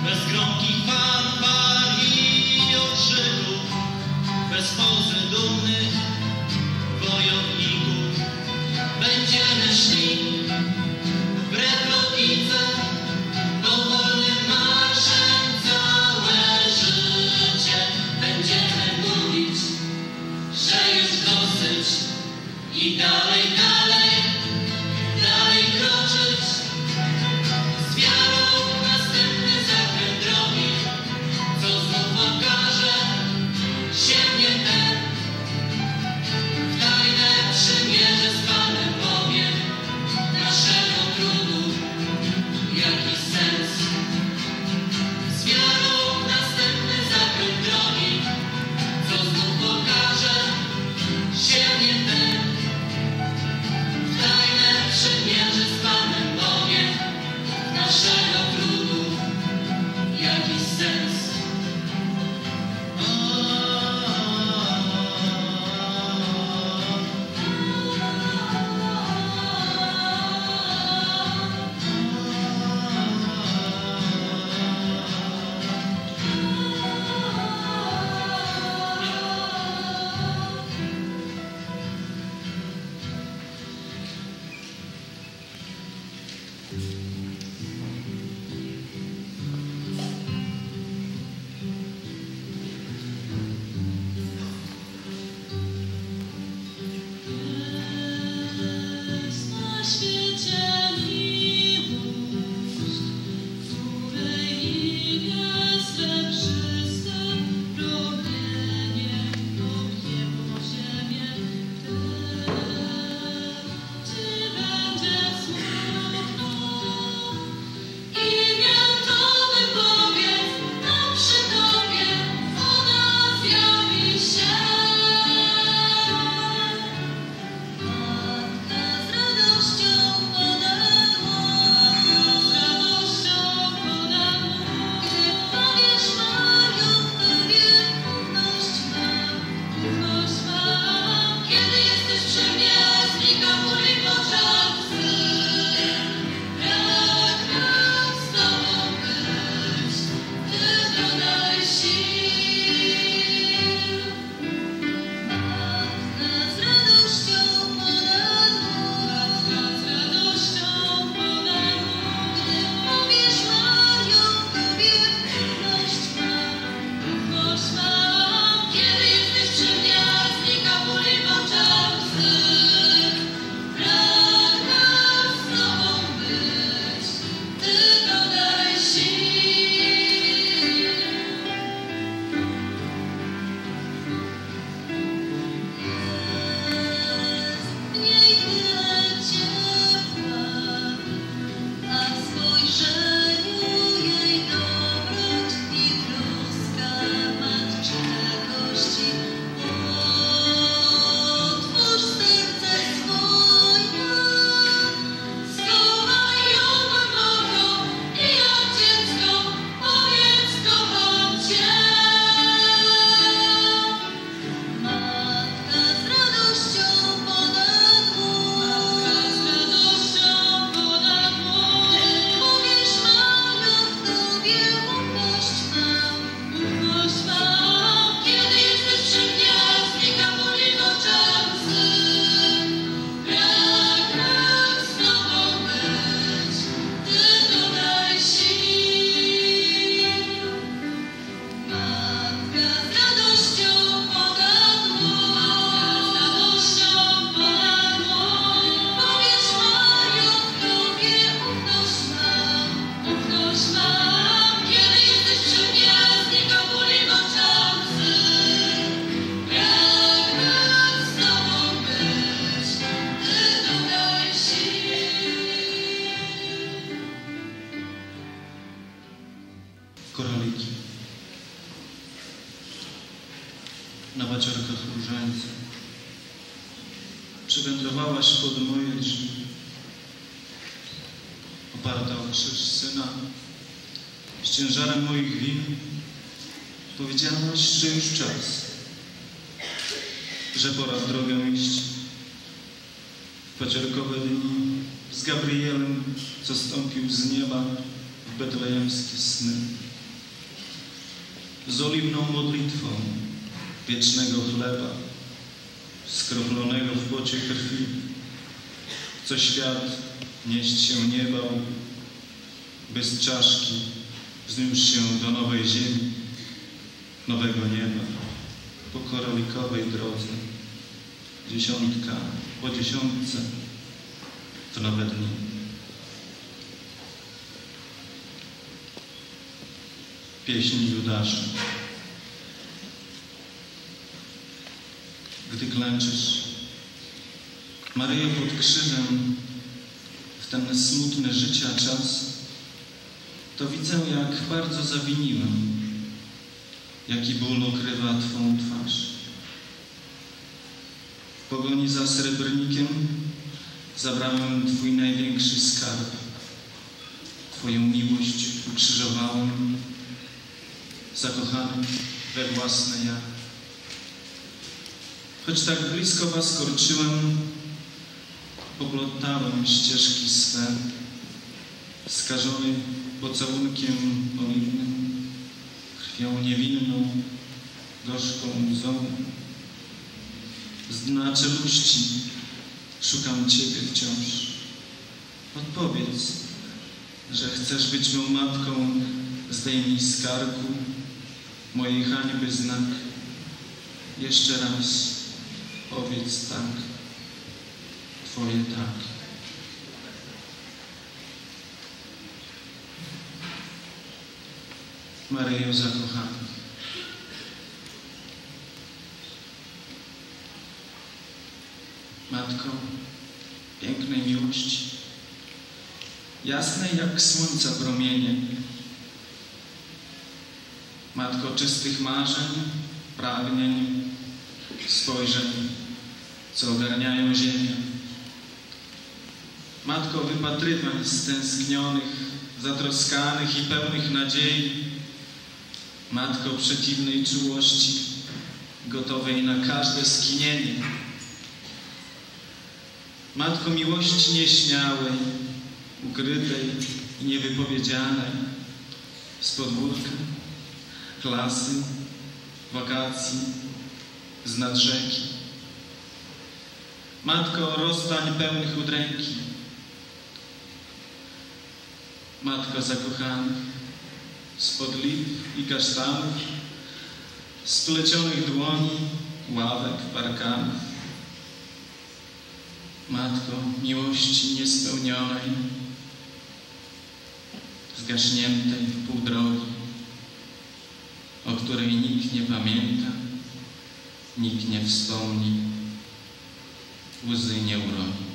N: bez gromkich fanfar i okrzyków, bez pozy dumnych wojowników. Będziemy szli wbrew logice, powolnym marszem całe życie. Będziemy mówić, że już dosyć i dalej, dalej, dalej kroczyć. Z wiarą następny zakręt drogi, co znów okaże się nie ten. W tajne przymierze z Panem Bogiem naszego trudu jakiś sens. Z wiarą następny zakręt drogi, co znów okaże się nie ten. W tajne przymierze z Panem Bogiem naszego trudu jakiś sens.
H: Na świecie miłość, której imię srebrzyste promieniem objęło ziemię tę. Czy będzie smutno? Imię to wypowiedz nam przy Tobie, ona zjawi się. Matka z radością poda dłoń, gdy powiesz Mario, w Tobie ufność mam, kiedy jesteś przy mnie, znika ból i pożar łzy. Pragnę z Tobą być, Ty dodaj sił. Matka z radością poda dłoń, gdy powiesz Mario, w Tobie ufność mam, kiedy jesteś przy mnie, znika ból i pożar łzy. Pragnę z Tobą być, Ty dodaj sił. W niej tyle ciepła, a w spojrzeniu jej dobroć i troska matczykości. Otwórz serce swoje, schowaj ją głęboko i jak dziecko powiedz kocham Cię. Matka z radością poda dłoń, gdy powiesz Mario, w Tobie ufność mam, kiedy jesteś przy mnie, znika ból i pożar łzy. Pragnę z Tobą być, Ty dodaj sił. Matka z radością poda dłoń, powiesz Mario, w Tobie ufność mam, kiedy jesteś przy mnie, znika ból i pożar łzy. Pragnę z Tobą być, Ty dodaj sił.
N: Koraliki na baciorkach różańca przywędrowałaś pod moje drzwi, oparta o krzyż Syna, z ciężarem moich win powiedziałaś, że już czas, że pora w drogę iść. W paździerkowe dni z Gabrielem, co stąpił z nieba w betlejemskie sny. z oliwną modlitwą wiecznego chleba, skroplonego w pocie krwi, co świat nieść się nie bał, bez czaszki wzniósł się do nowej ziemi, nowego nieba, po korolikowej drodze, dziesiątka po dziesiątce, w nowe dni. Pieśń Judasza. Gdy klęczysz, Maryjo, pod krzyżem, w ten smutny życia czas, to widzę, jak bardzo zawiniłem, jaki ból okrywa Twą twarz. W pogoni za srebrnikiem zabrałem Twój największy skarb. Twoją miłość ukrzyżowałem, zakochany we własne ja. Choć tak blisko Was korczyłem, poplątałem ścieżki swe, skażony pocałunkiem oliwnym, krwią niewinną, gorzką łzą. Z dna czeluści szukam Ciebie wciąż. Odpowiedz, że chcesz być mą matką, zdejmij z karku mojej hańby znak. Jeszcze raz powiedz tak, Twoje tak. Maryjo zakochana. Matko pięknej miłości, jasnej jak słońca promienie, Matko czystych marzeń, pragnień, spojrzeń, co ogarniają ziemię, Matko wypatrywań stęsknionych, zatroskanych i pełnych nadziei, Matko przeciwnej czułości, gotowej na każde skinienie, Matko miłości nieśmiałej, ukrytej i niewypowiedzianej, z podwórka, klasy, wakacji, z nad rzeki. Matko rozstań pełnych udręki, Matko zakochanych, spod lip i kasztanów, splecionych dłoni, ławek, parkanów. Matko miłości niespełnionej, zgaśniętej w pół drogi, o której nikt nie pamięta, nikt nie wspomni, łzy nie uroni.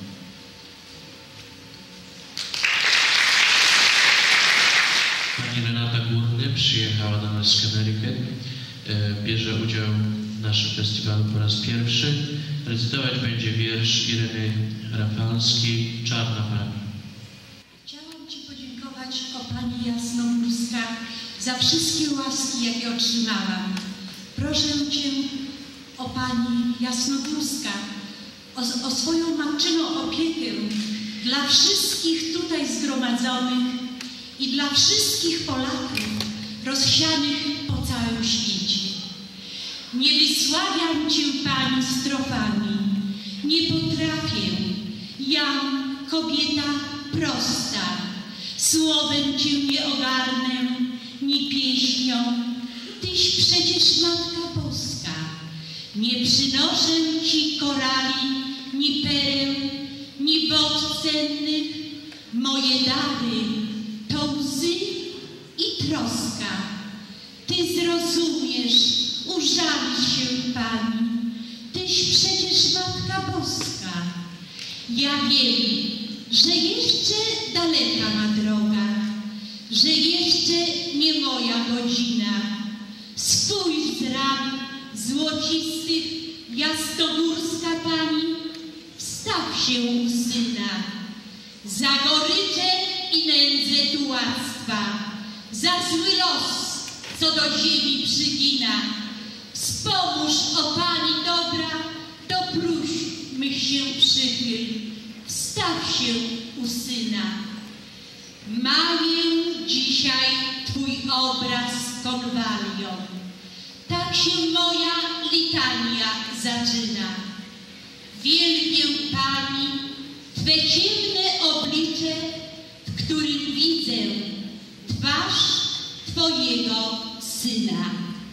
F: Pani Renata Górny przyjechała do nas z Connecticut, bierze udział w naszym festiwalu po raz pierwszy. Recytować będzie wiersz Ireny Rafalskiej, Czarna Pani.
O: Chciałam Ci podziękować, o Pani Jasnogórska, za wszystkie łaski, jakie otrzymałam. Proszę Cię, o Pani Jasnogórska, o swoją matczyną opiekę dla wszystkich tutaj zgromadzonych i dla wszystkich Polaków rozsianych po całym świecie. Nie wysławiam Cię, Pani, strofami, nie potrafię, ja, kobieta prosta, słowem Cię nie ogarnę, ni pieśnią, Tyś przecież Matka Boska. Nie przynoszę Ci korali, ni pereł, ni wod cennych, moje dary to łzy i troska. Ty zrozumiesz, użali się Pani, Tyś przecież Matka Boska. Ja wiem, że jeszcze daleka ma droga, że jeszcze nie moja godzina. Spójrz z ram złocistych, jasnogórska Pani, wstaw się u Syna. Za gorycze i nędzę tułactwa, za zły los, co do ziemi przygina. Wspomóż, o Pani dobra, do próśb mych się przychyl. Wstaw się u Syna. Maję dzisiaj Twój obraz konwalią. tak się moja litania zaczyna. Wielbię Pani Twe ciemne oblicze, w którym widzę twarz Twojego Syna.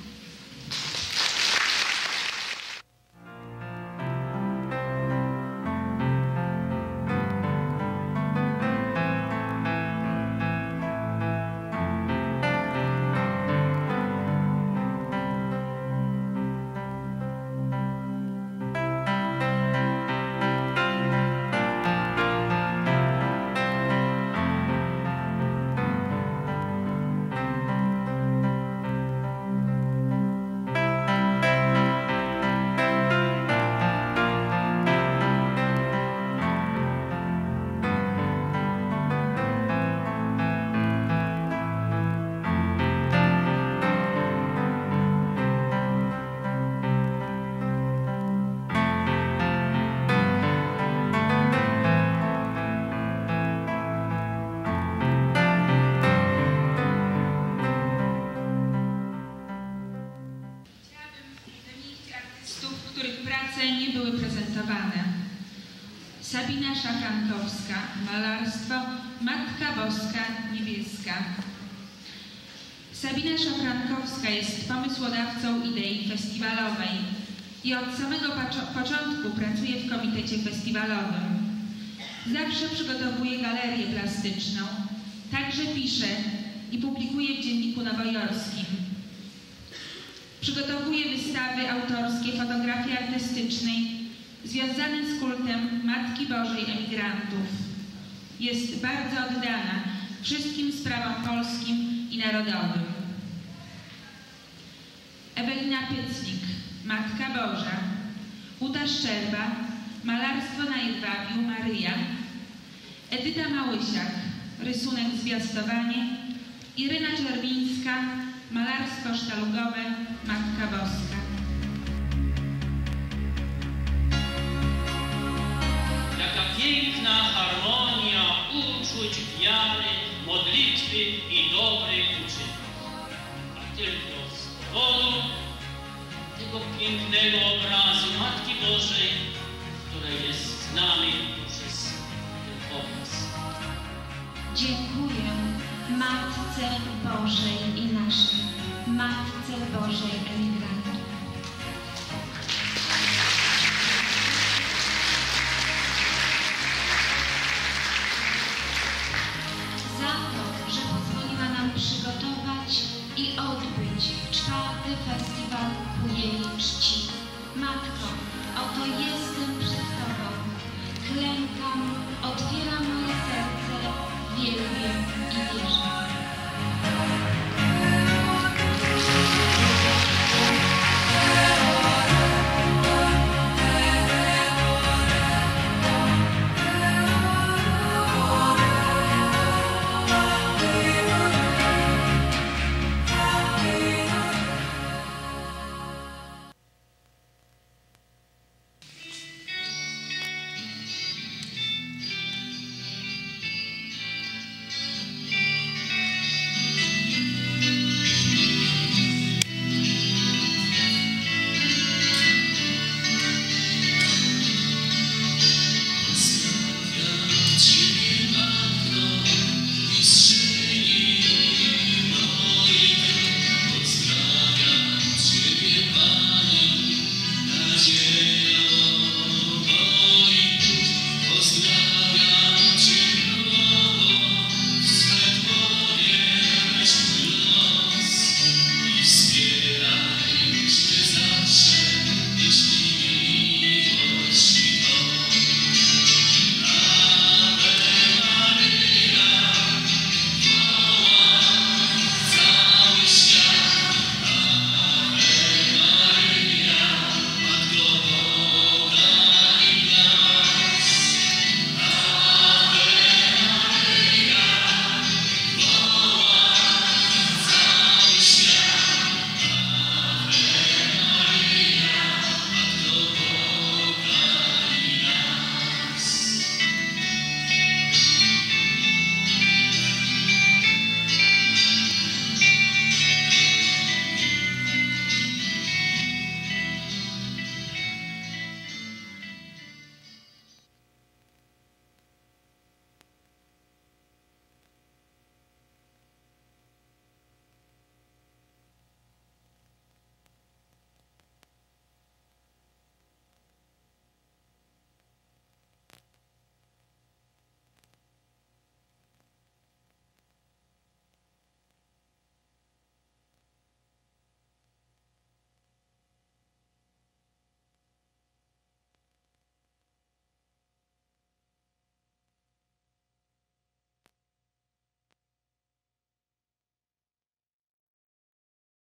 P: Nie były prezentowane. Sabina Szafrankowska, malarstwo Matka Boska Niebieska. Sabina Szafrankowska jest pomysłodawcą idei festiwalowej i od samego początku pracuje w komitecie festiwalowym. Zawsze przygotowuje galerię plastyczną, także pisze i publikuje w Dzienniku Nowojorskim. Przygotowuje wystawy autorskie fotografii artystycznej związane z kultem Matki Bożej emigrantów. Jest bardzo oddana wszystkim sprawom polskim i narodowym. Ewelina Pycnik, Matka Boża. Uta Szczerba, Malarstwo na Jedwabiu, Maryja. Edyta Małysiak, rysunek Zwiastowanie. Iryna Czerwińska, malarstwo sztalugowe Matka Boska.
Q: Jaka piękna harmonia uczuć, wiary, modlitwy i dobrych uczynków. A tylko z powodu tego pięknego obrazu Matki Bożej, która jest z nami przez ten obraz.
R: Dziękuję Matce Bożej i naszej, Matce Bożej emigrantów. Za to, że pozwoliła nam przygotować i odbyć 4. festiwal ku jej czci. Matko, oto jest